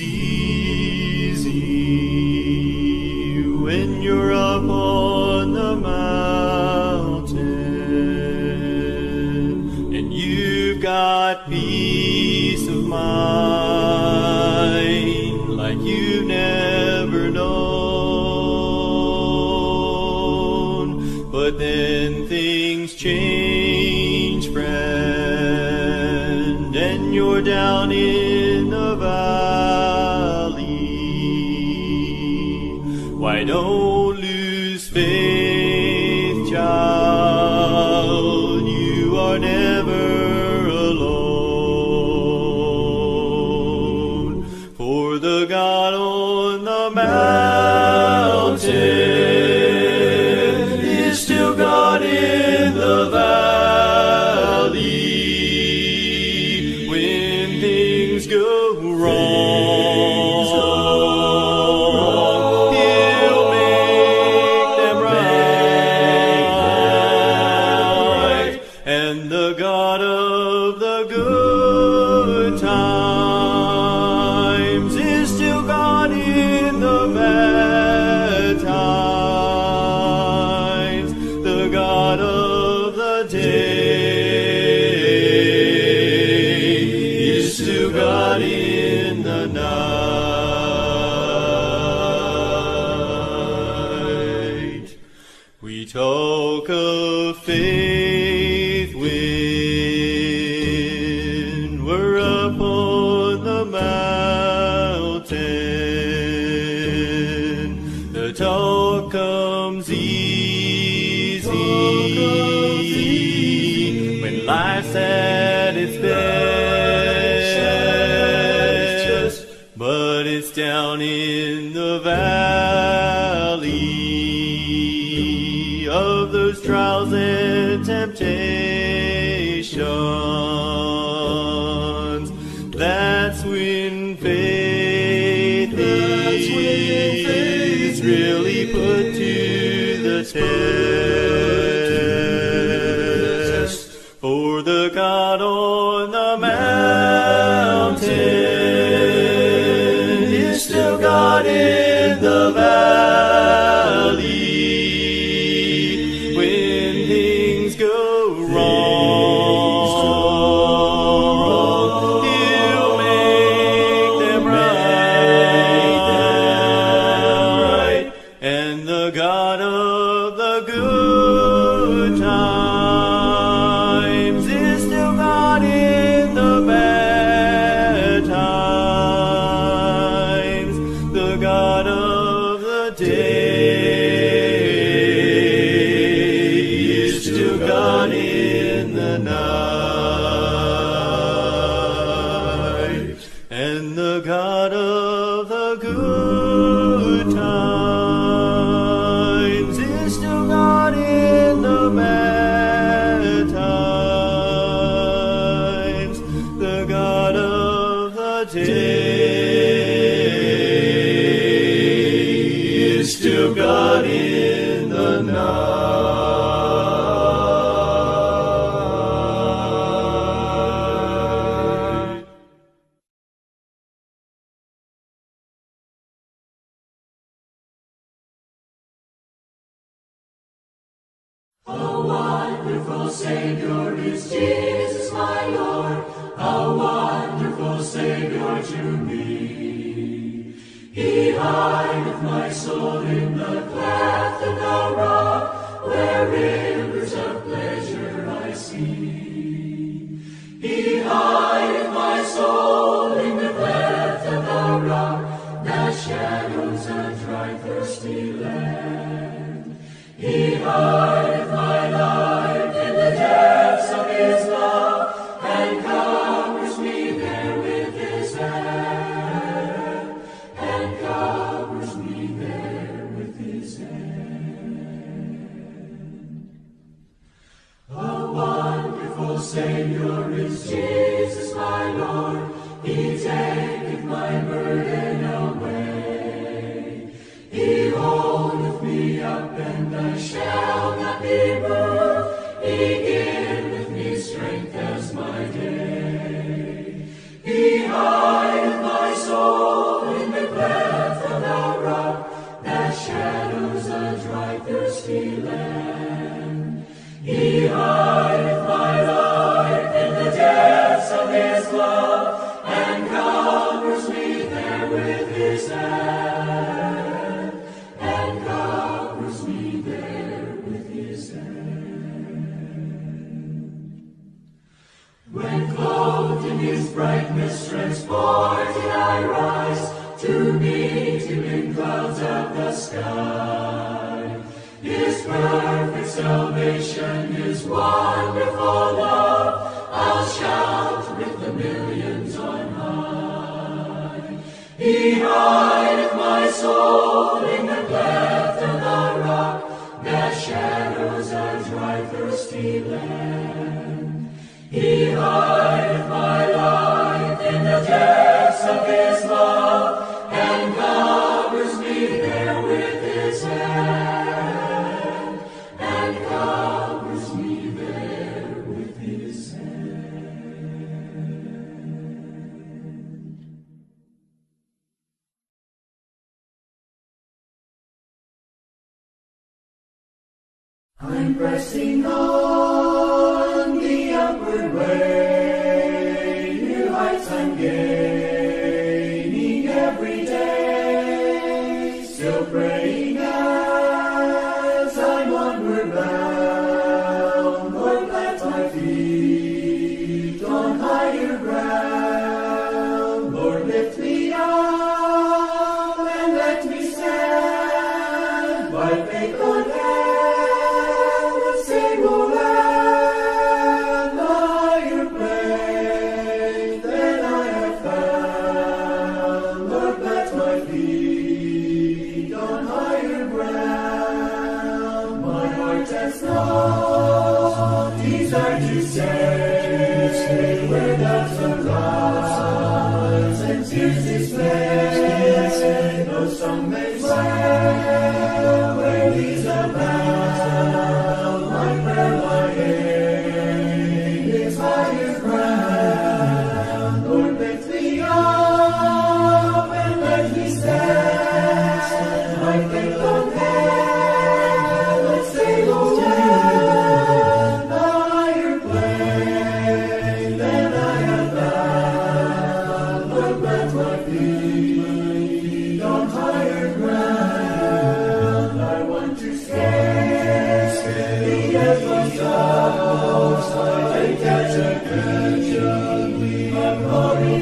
easy when you're up on the mountain and you've got peace of mind like you've never known. But then things change, friend, and you're down in the valley. Why don't lose faith, child, you are never alone. For the God on the mountain is still God in the valley. When things go wrong, He'll make them right. And the God of the good times is still God in the bad times. The God of the day is still God in the night. We talk of faith when we're up on the mountain. The talk comes easy when life's at its best, but it's down in the valley of of those trials and temptations, that's when faith is really put to the test. For the God on the mountain is still God in the valley. When things go wrong, He'll make them right. And the God of the good times is still God in the bad times. The God of the day is still God in the night. And the God of the good times is still God in the bad times. The God of the day is still God in the night. How wonderful Savior is Jesus, my Lord. How wonderful Savior to me. He hideth my soul in the cleft of the rock, where rivers of pleasure I see. He hideth my soul in the cleft of the rock, that shadows a dry, thirsty land. He hideth my life in the depths of His love, and covers me there with His hand, and covers me there with His hand. A wonderful Savior is Jesus, my Lord. He taketh my burden away. He holdeth me up, and I shall not be moved. He giveth me strength as my day. He hideth my soul in the cleft of the rock, that shadows a dry, thirsty land. He hideth my life in the depths of His love, and covers me there with His hand, and covers me there with His hand. When clothed in His brightness, transported I rise, to meet Him in clouds of the sky. His perfect salvation, His wonderful love, I'll shout with the millions on high. He hideth my soul in the cleft of the rock, that shadows a dry, thirsty land. He hideth my life in the depths of His love, and covers me there with His hand, and covers me there with His hand. I'm pressing on the upward way, new heights I'm gaining every day, still praying as I'm onward bound. Lord, plant my feet on higher ground. Lord, lift me up and let me stand by faith on heaven's stable land, the higher plan. desire to stay where doubts arise and tears display. Though some may smile where needs abound, my prayer, my aim is higher ground. Lord, lift me up and let me stand. My faith on heaven's stable land, a higher plane than I have found. Lord, plant my feet on higher ground. I want to stay at my toes. I catch a gleam of glory,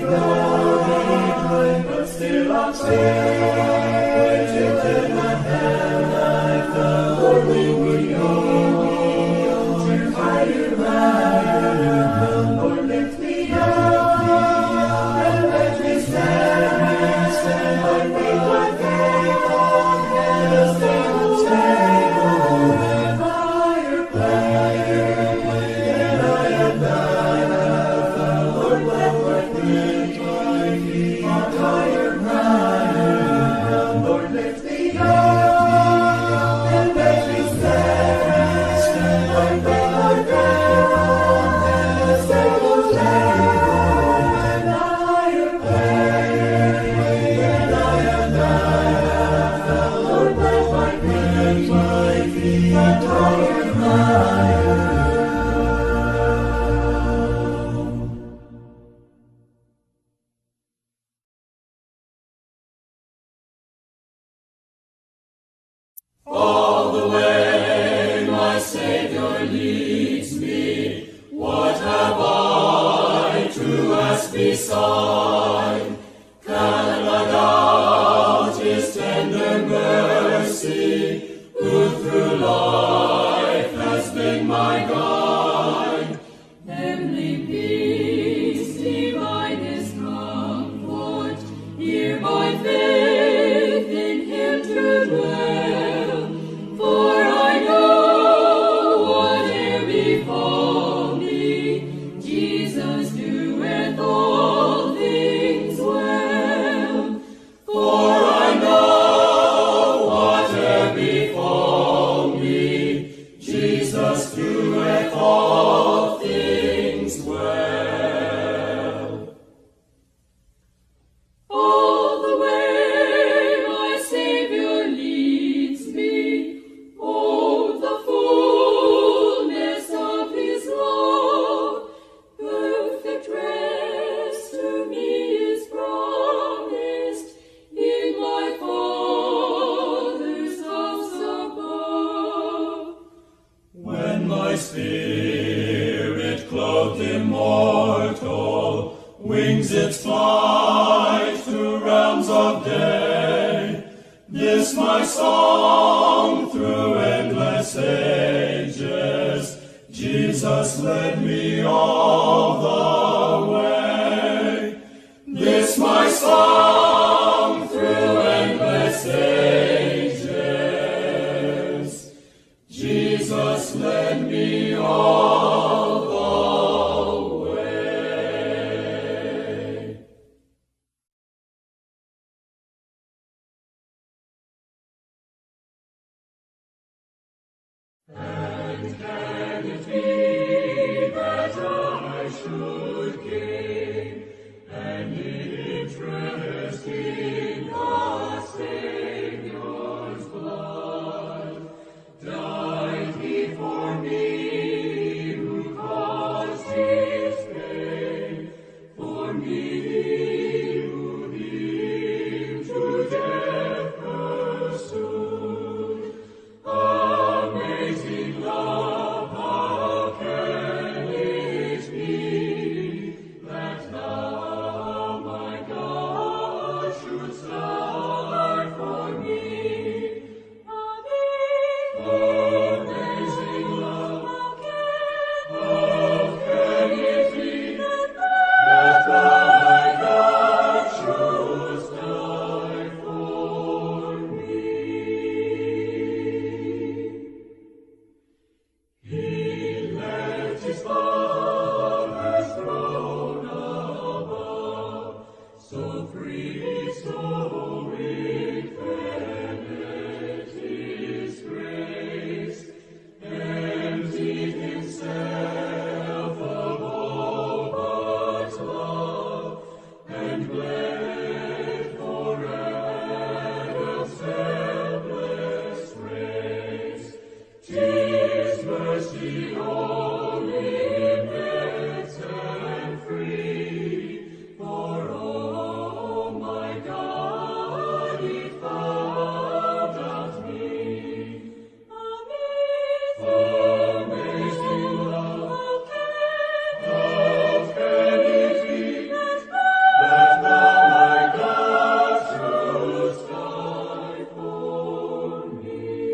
but still I'll stay till then I have life. Lord, lead me on to higher ground. Lord, lift me up and let me stand. My faith on heaven's stable and higher plane than I have found. Lord, let my feet on higher ground. Lord, lift me up and let me stand. My faith on heaven's stable and higher plane than I have found. Lord, let my feet on higher ground. All the way my Savior leads me, what have I to ask beside? Can I doubt His tender mercy, who through life has been my guide? Heavenly peace, divinest comfort, here by faith in Him to dwell. For I know whate'er befall me, Jesus doeth all things well. For I know whate'er befall me, Jesus doeth all things well. All the way my Savior leads me, oh, the fullness of His love, perfect rest to me is promised in my Father's house above. When my spirit clothed immortal wings its flight through realms of day, this my song through endless ages, Jesus led me all the way. This my song through endless ages, Jesus led me all the way. And can it be that I should gain an interest in the Savior's blood? Died He for me, who caused His pain, for me who Him to death pursued. Amazing love, how can it be that Thou, my God, shouldst mercy only makes and free. For oh my God, He found out me. Amazing love, how can it be that Thou, my God, shouldst die for me?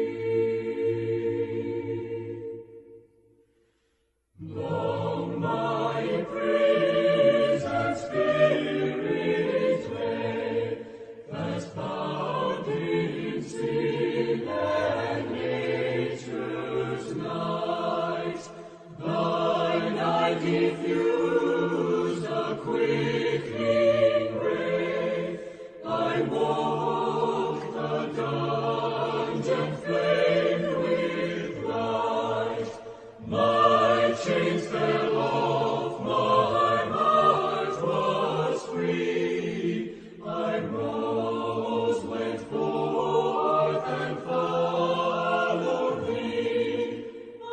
Long my praise and spirit lay, fast bound in sin and nature's night. Thine eye diffused a quickening ray. I walked the dungeon flamed with light. My chains fell off, my heart was free. I rose, went forth, and followed Thee.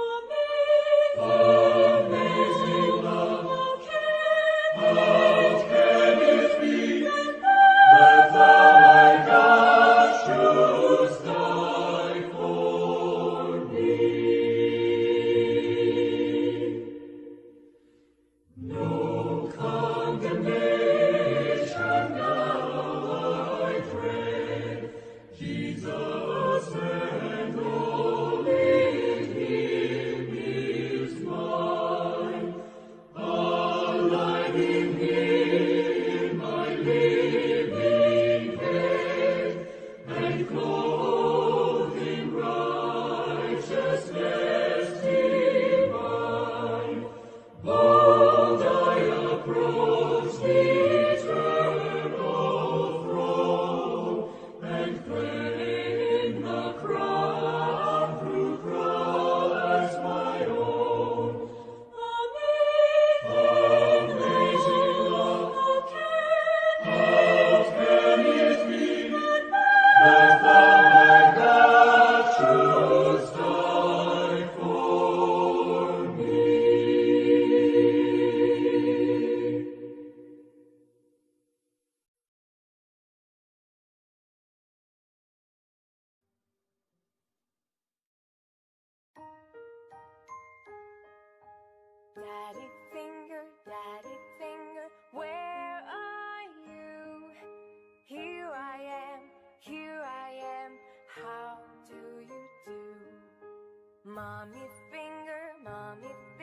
Amazing love, how can it be that Thou, my God, shouldst die for me? No condemnation now I dread, Jesus and only Him is mine. Alive in Him I living head, and clothed in righteousness divine. Bold I approach the eternal throne, and claim the crown through Christ my own. Amazing love, how can it be that Thou, my God, shouldst die for me? Daddy finger, where are you? Here I am, how do you do? Mommy finger,